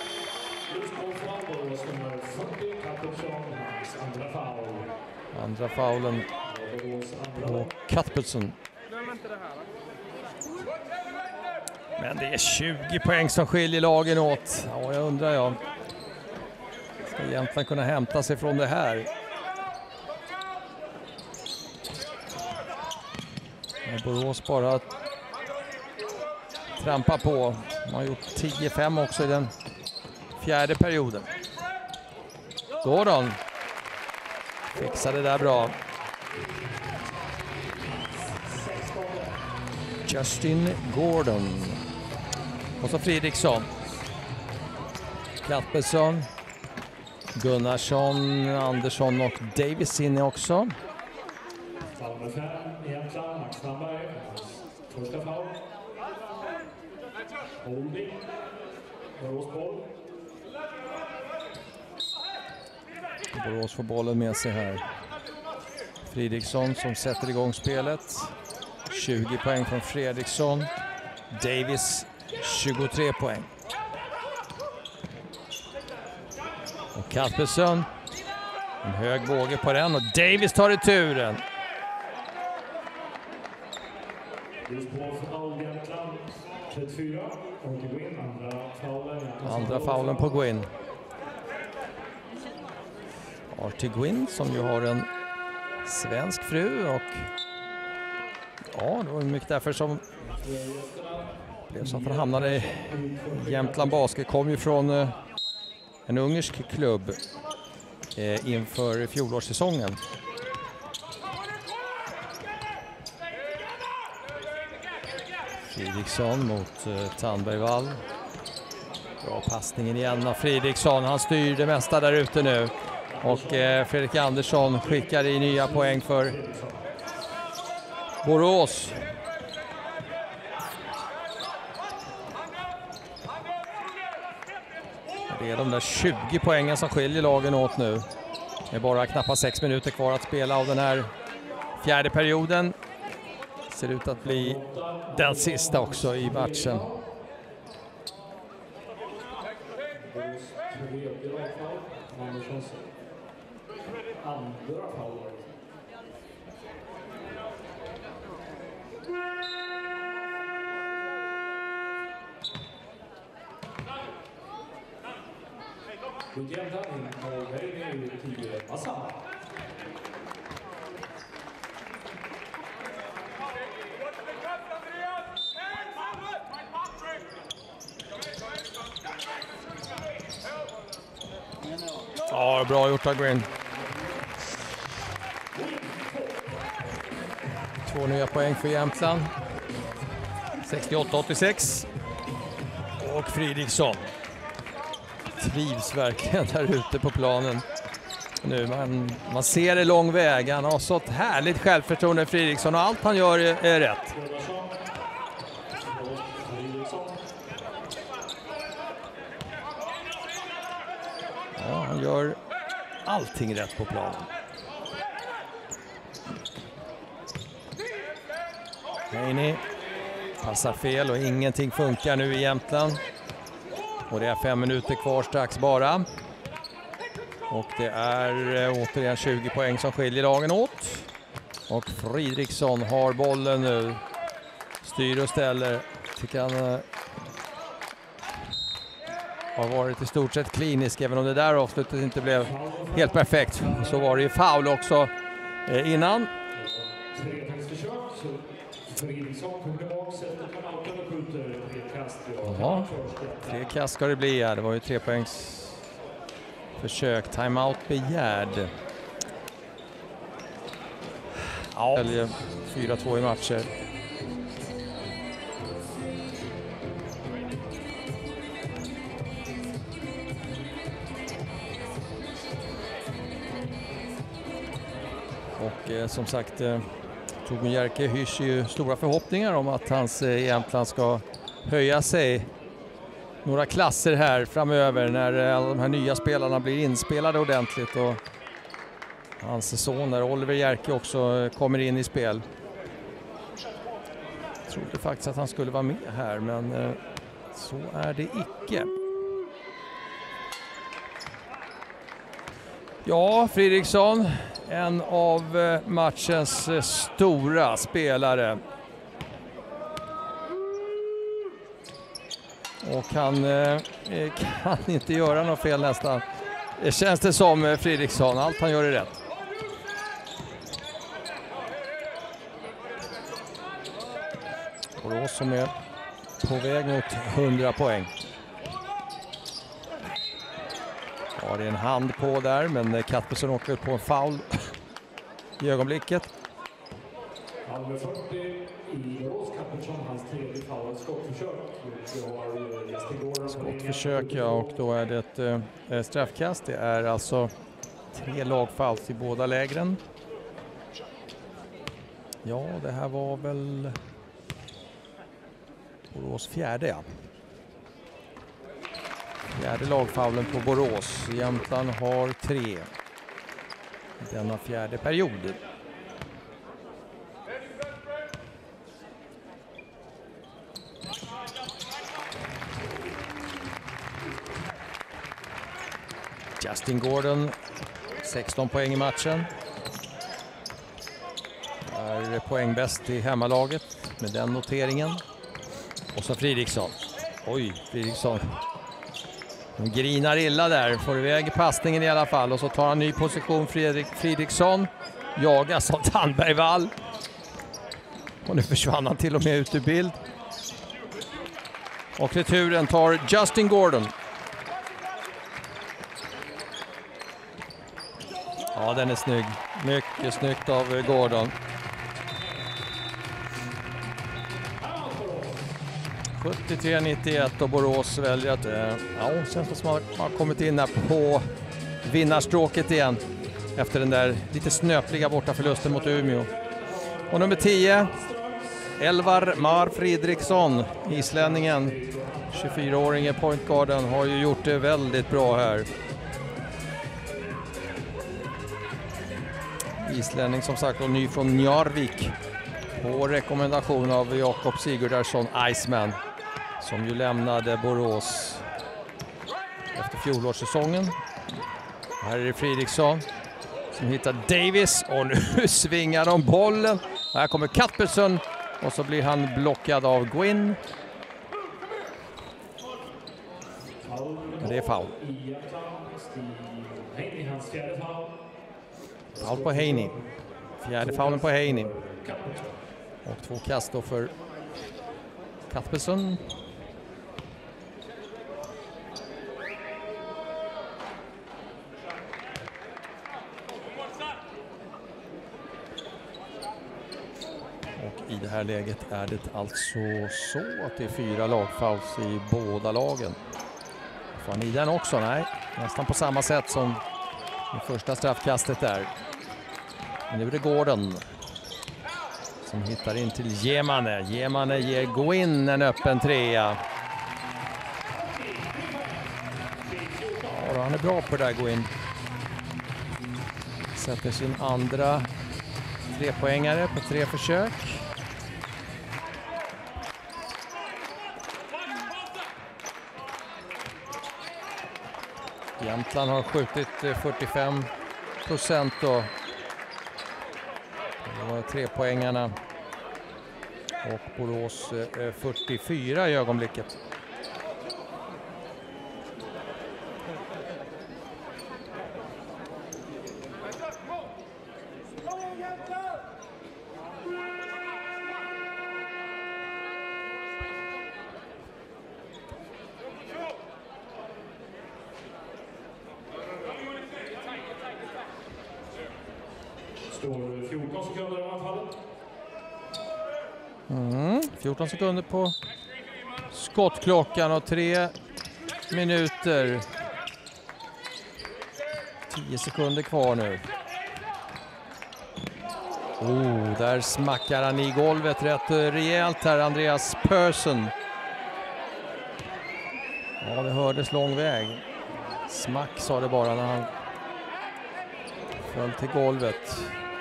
Andra faulen på Cuthbertson. Men det är 20 poäng som skiljer lagen åt. Ja, jag undrar ska egentligen kunna hämta sig från det här. Borås bara trampar på. Man har gjort 10-5 också i den fjärde perioden. Gordon fixar det där bra. Justin Gordon. Och så Fridriksson. Cuthbertson. Gunnarsson, Andersson och Davis inne också. Borås får bollen med sig här. Fridriksson som sätter igång spelet. 20 poäng från Fredriksson. Davis 23 poäng. Och Cuthbertson. En hög båge på den och Davis tar returen. Andra faulen på Gwyn. Artie Gwynn som ju har en svensk fru, och ja, det var mycket därför som blev så att han hamnade i Jämtland Basket. Kom ju från en ungersk klubb inför fjolårssäsongen. Fridriksson mot Tandbergvall. Bra passningen igen av Fridriksson. Han styr det mesta där ute nu. Och Fredrik Andersson skickar i nya poäng för Borås. Det är de där 20 poängen som skiljer lagen åt nu. Det är bara knappt 6 minuter kvar att spela av den här fjärde perioden. Ser ut att bli den sista också i matchen. Ja, bra gjort av Green. 2 nya poäng för Jämtland. 68-86. Och Fridriksson trivs verkligen där ute på planen. Nu man ser det lång väg. Han har så ett härligt självförtroende, Fridriksson, och allt han gör är rätt. Ja, han gör allting rätt på planen. Heini passar fel och ingenting funkar nu i Jämtland. Och det är 5 minuter kvar strax bara. Och det är återigen 20 poäng som skiljer lagen åt. Och Fridriksson har bollen nu. Styr och ställer. Tycker han har varit i stort sett klinisk, även om det där avslutet inte blev helt perfekt. Så var det ju foul också innan. Jaha, 3 kast ska det bli här. Det var ju 3 poängs försök. Timeout begärd. Ja, 4-2 i matcher. Och som sagt, Torbjörn Jerke hyser ju stora förhoppningar om att hans Jämtland ska höja sig några klasser här framöver när alla de här nya spelarna blir inspelade ordentligt, och hans son där, Oliver Jerke, också kommer in i spel. Jag trodde faktiskt att han skulle vara med här, men så är det icke. Ja, Fridriksson, en av matchens stora spelare. Och han kan inte göra något fel nästan. Det känns det som Fridriksson. Allt han gör är rätt. Borås som är på väg mot 100 poäng. Ja, det är en hand på där, men Katpersson åker på en foul i ögonblicket. Nummer 40 i Borås, Katpersson, hans tredje foul, skottförsök, ja, och då är det ett straffkast. Det är alltså 3 lagfouls i båda lägren. Ja, det här var väl Borås fjärde, ja. Fjärde lagfaulen på Borås. Jämtland har 3 i denna fjärde period. Justin Gordon, 16 poäng i matchen. Är poängbäst i hemmalaget med den noteringen. Och så Fridriksson. Oj, Fridriksson De grinar illa där, får iväg passningen i alla fall och så tar han ny position. Fridriksson jagas av Tandbergvall. Och nu försvann han till och med ut ur bild. Och returen tar Justin Gordon. Ja, den är snygg. Mycket snyggt av Gordon. 73-91 och Borås väljer att... Ja, känns som att man har kommit in här på vinnarstråket igen. Efter den där lite snöpliga bortaförlusten mot Umeå. Och nummer 10, Elvar Mar Fridriksson, islänningen. 24-åringen pointguarden har ju gjort det väldigt bra här. Islänning som sagt och ny från Njarvik. På rekommendation av Jakob Sigurdarsson Iceman. Som ju lämnade Borås efter fjolårssäsongen. Här är det Fridriksson som hittar Davis och nu svingar de bollen. Här kommer Katpersson och så blir han blockad av Gwyn. Men det är foul. Foul på Heini. Fjärde foulen på Heini. Och 2 kast då för Katpersson. Och i det här läget är det alltså så att det är 4 lagfouls i båda lagen. Får han i den också? Nej, nästan på samma sätt som det första straffkastet där. Men nu är det Gordon som hittar in till Gemane. Gemane ger Gwyn en öppen trea. Ja, han är bra på det där Gwyn. Sätter sin andra 3-poängare på 3 försök. Jämtland har skjutit 45% då. Det var 3-poängarna. Och Borås 44 i ögonblicket. Står 14 sekunder i anfallet. 14 sekunder på skottklockan och 3 minuter. 10 sekunder kvar nu. Där smackar han i golvet rätt rejält här, Andreas Persson. Ja, det hördes lång väg. Smack sa det bara när han föll till golvet.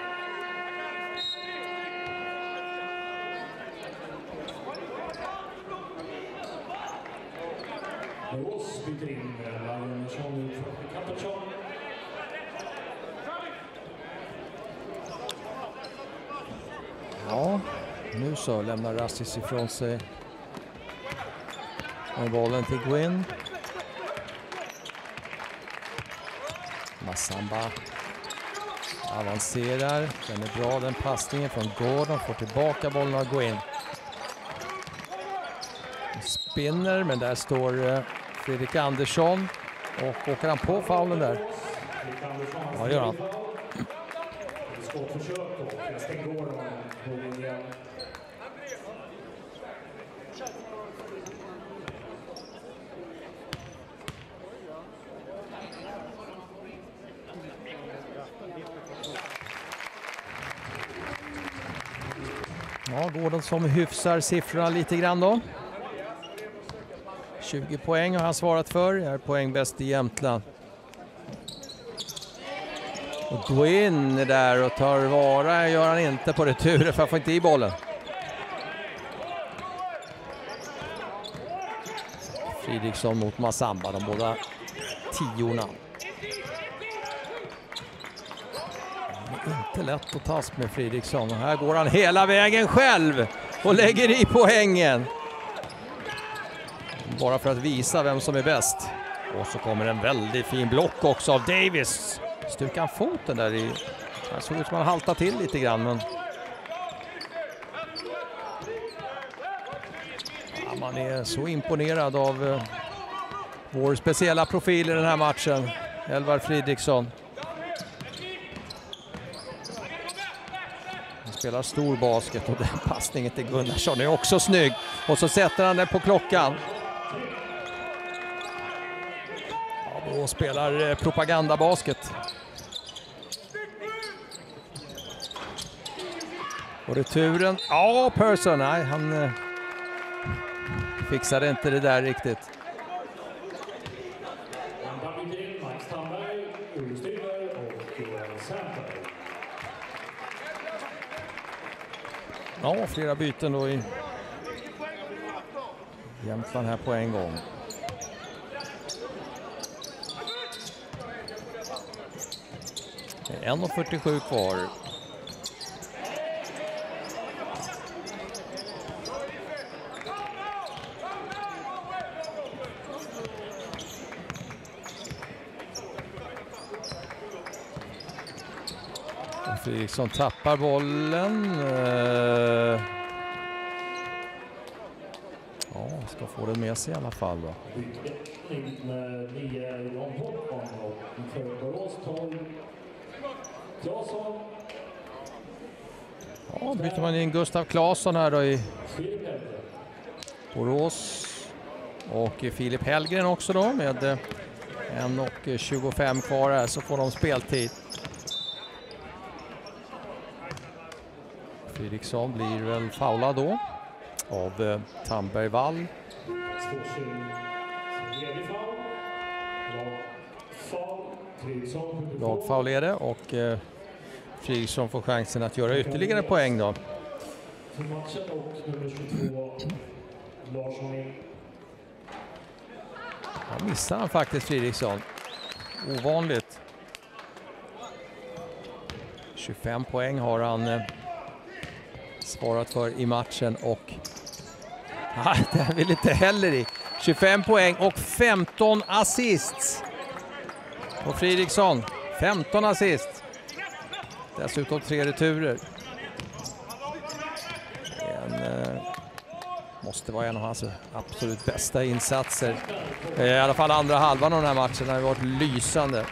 Borås byter in Larsson för Katpersson. Ja, nu så lämnar Rassis ifrån sig med bollen till Gwyn. Massamba avancerar. Den är bra, den passningen från Gordon. Får tillbaka bollen av Gwyn. Spinner, men där står Fredrik Andersson. Och åker han på faulen där? Ja, gör han. Skottförsök och Justin Gordon på igen. Ja, Gordon som hyfsar siffrorna lite grann då. 20 poäng har han svarat för. Jag är poäng bäst i Jämtland. Och Gwyn är där och tar vara. Gör han inte på returen för att få inte i bollen. Fridriksson mot Massamba, de båda 10:orna. Inte lätt att tas med Fridriksson. Och här går han hela vägen själv och lägger i poängen. Bara för att visa vem som är bäst. Och så kommer en väldigt fin block också av Davis. Stukar han foten där i... Det såg ut som han haltar till lite grann, men... Ja, man är så imponerad av vår speciella profil i den här matchen. Elvar Fridriksson. Han spelar stor basket och den passningen till Gunnarsson är också snygg. Och så sätter han den på klockan. Ja, och spelar propagandabasket. Och returen. Ja, Persson. Nej, han fixade inte det där riktigt. Ja, flera byten då i Jämtland här på en gång. Det är 1:47 kvar. Fridriksson tappar bollen. Ja, ska få den med sig i alla fall då. Ja, byter man in Gustav Claesson här då i Borås. Och Filip Hellgren också då med 1:25 kvar här, så får de speltid. Fridriksson blir väl foulad då av Tamberg Wall. Lagfoul är det och Fridriksson får chansen att göra ytterligare poäng då. Ja, missar han faktiskt Fridriksson. Ovanligt. 25 poäng har han svarat för i matchen och det vill inte heller i. 25 poäng och 15 assists. Och Fridriksson, 15 assist. Dessutom 3 returer. Måste vara en av hans absolut bästa insatser. I alla fall andra halvan av den här matchen har varit lysande.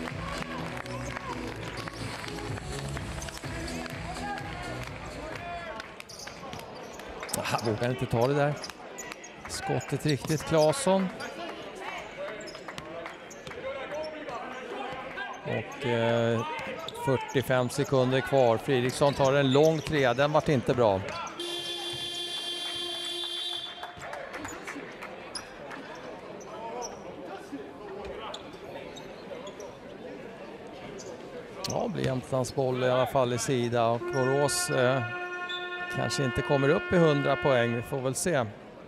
Vågar inte ta det där. Skottet riktigt, Claesson. Och 45 sekunder kvar. Fridriksson tar en lång trea. Den vart inte bra. Ja, blir Jämtlands boll i alla fall i sida. Och Borås kanske inte kommer upp i 100 poäng. Vi får väl se.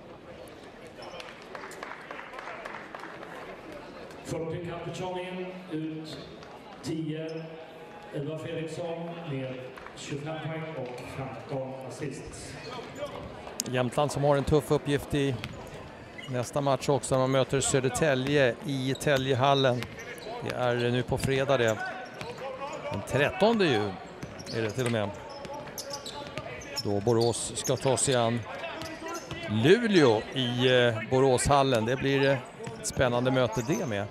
40 Capuchon in, ut 10. Elvar Fredriksson med 25 poäng och 15 assists. Jämtland som har en tuff uppgift i nästa match också. Man möter Södertälje i Täljehallen. Det är nu på fredag det. Den 13 ju är det till och med. Då Borås ska ta sig an Luleå i Boråshallen. Det blir ett spännande möte det med.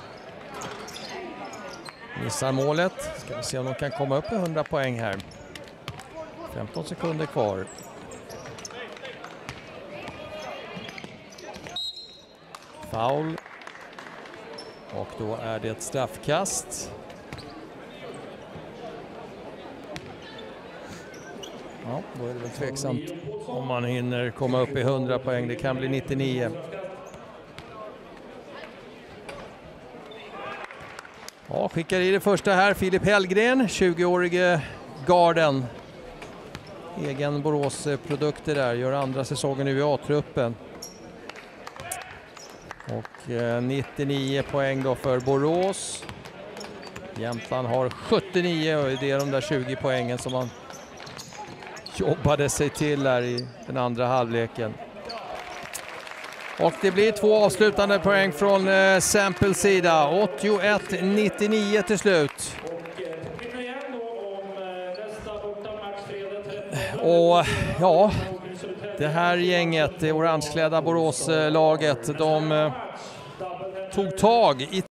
Missar målet. Ska vi se om de kan komma upp i 100 poäng här. 15 sekunder kvar. Foul. Och då är det ett straffkast. Ja, då är det väl tveksamt om man hinner komma upp i 100 poäng. Det kan bli 99. Ja, skickar i det första här. Filip Hellgren, 20-årige garden. Egen Borås-produkter där. Gör andra säsongen nu i A-truppen. Och 99 poäng då för Borås. Jämtland har 79 och det är de där 20 poängen som man jobbade sig till här i den andra halvleken. Och det blir 2 avslutande poäng från Samples sida. 81-99 till slut. Och ja, det här gänget, det orangeklädda Boråslaget, de tog tag i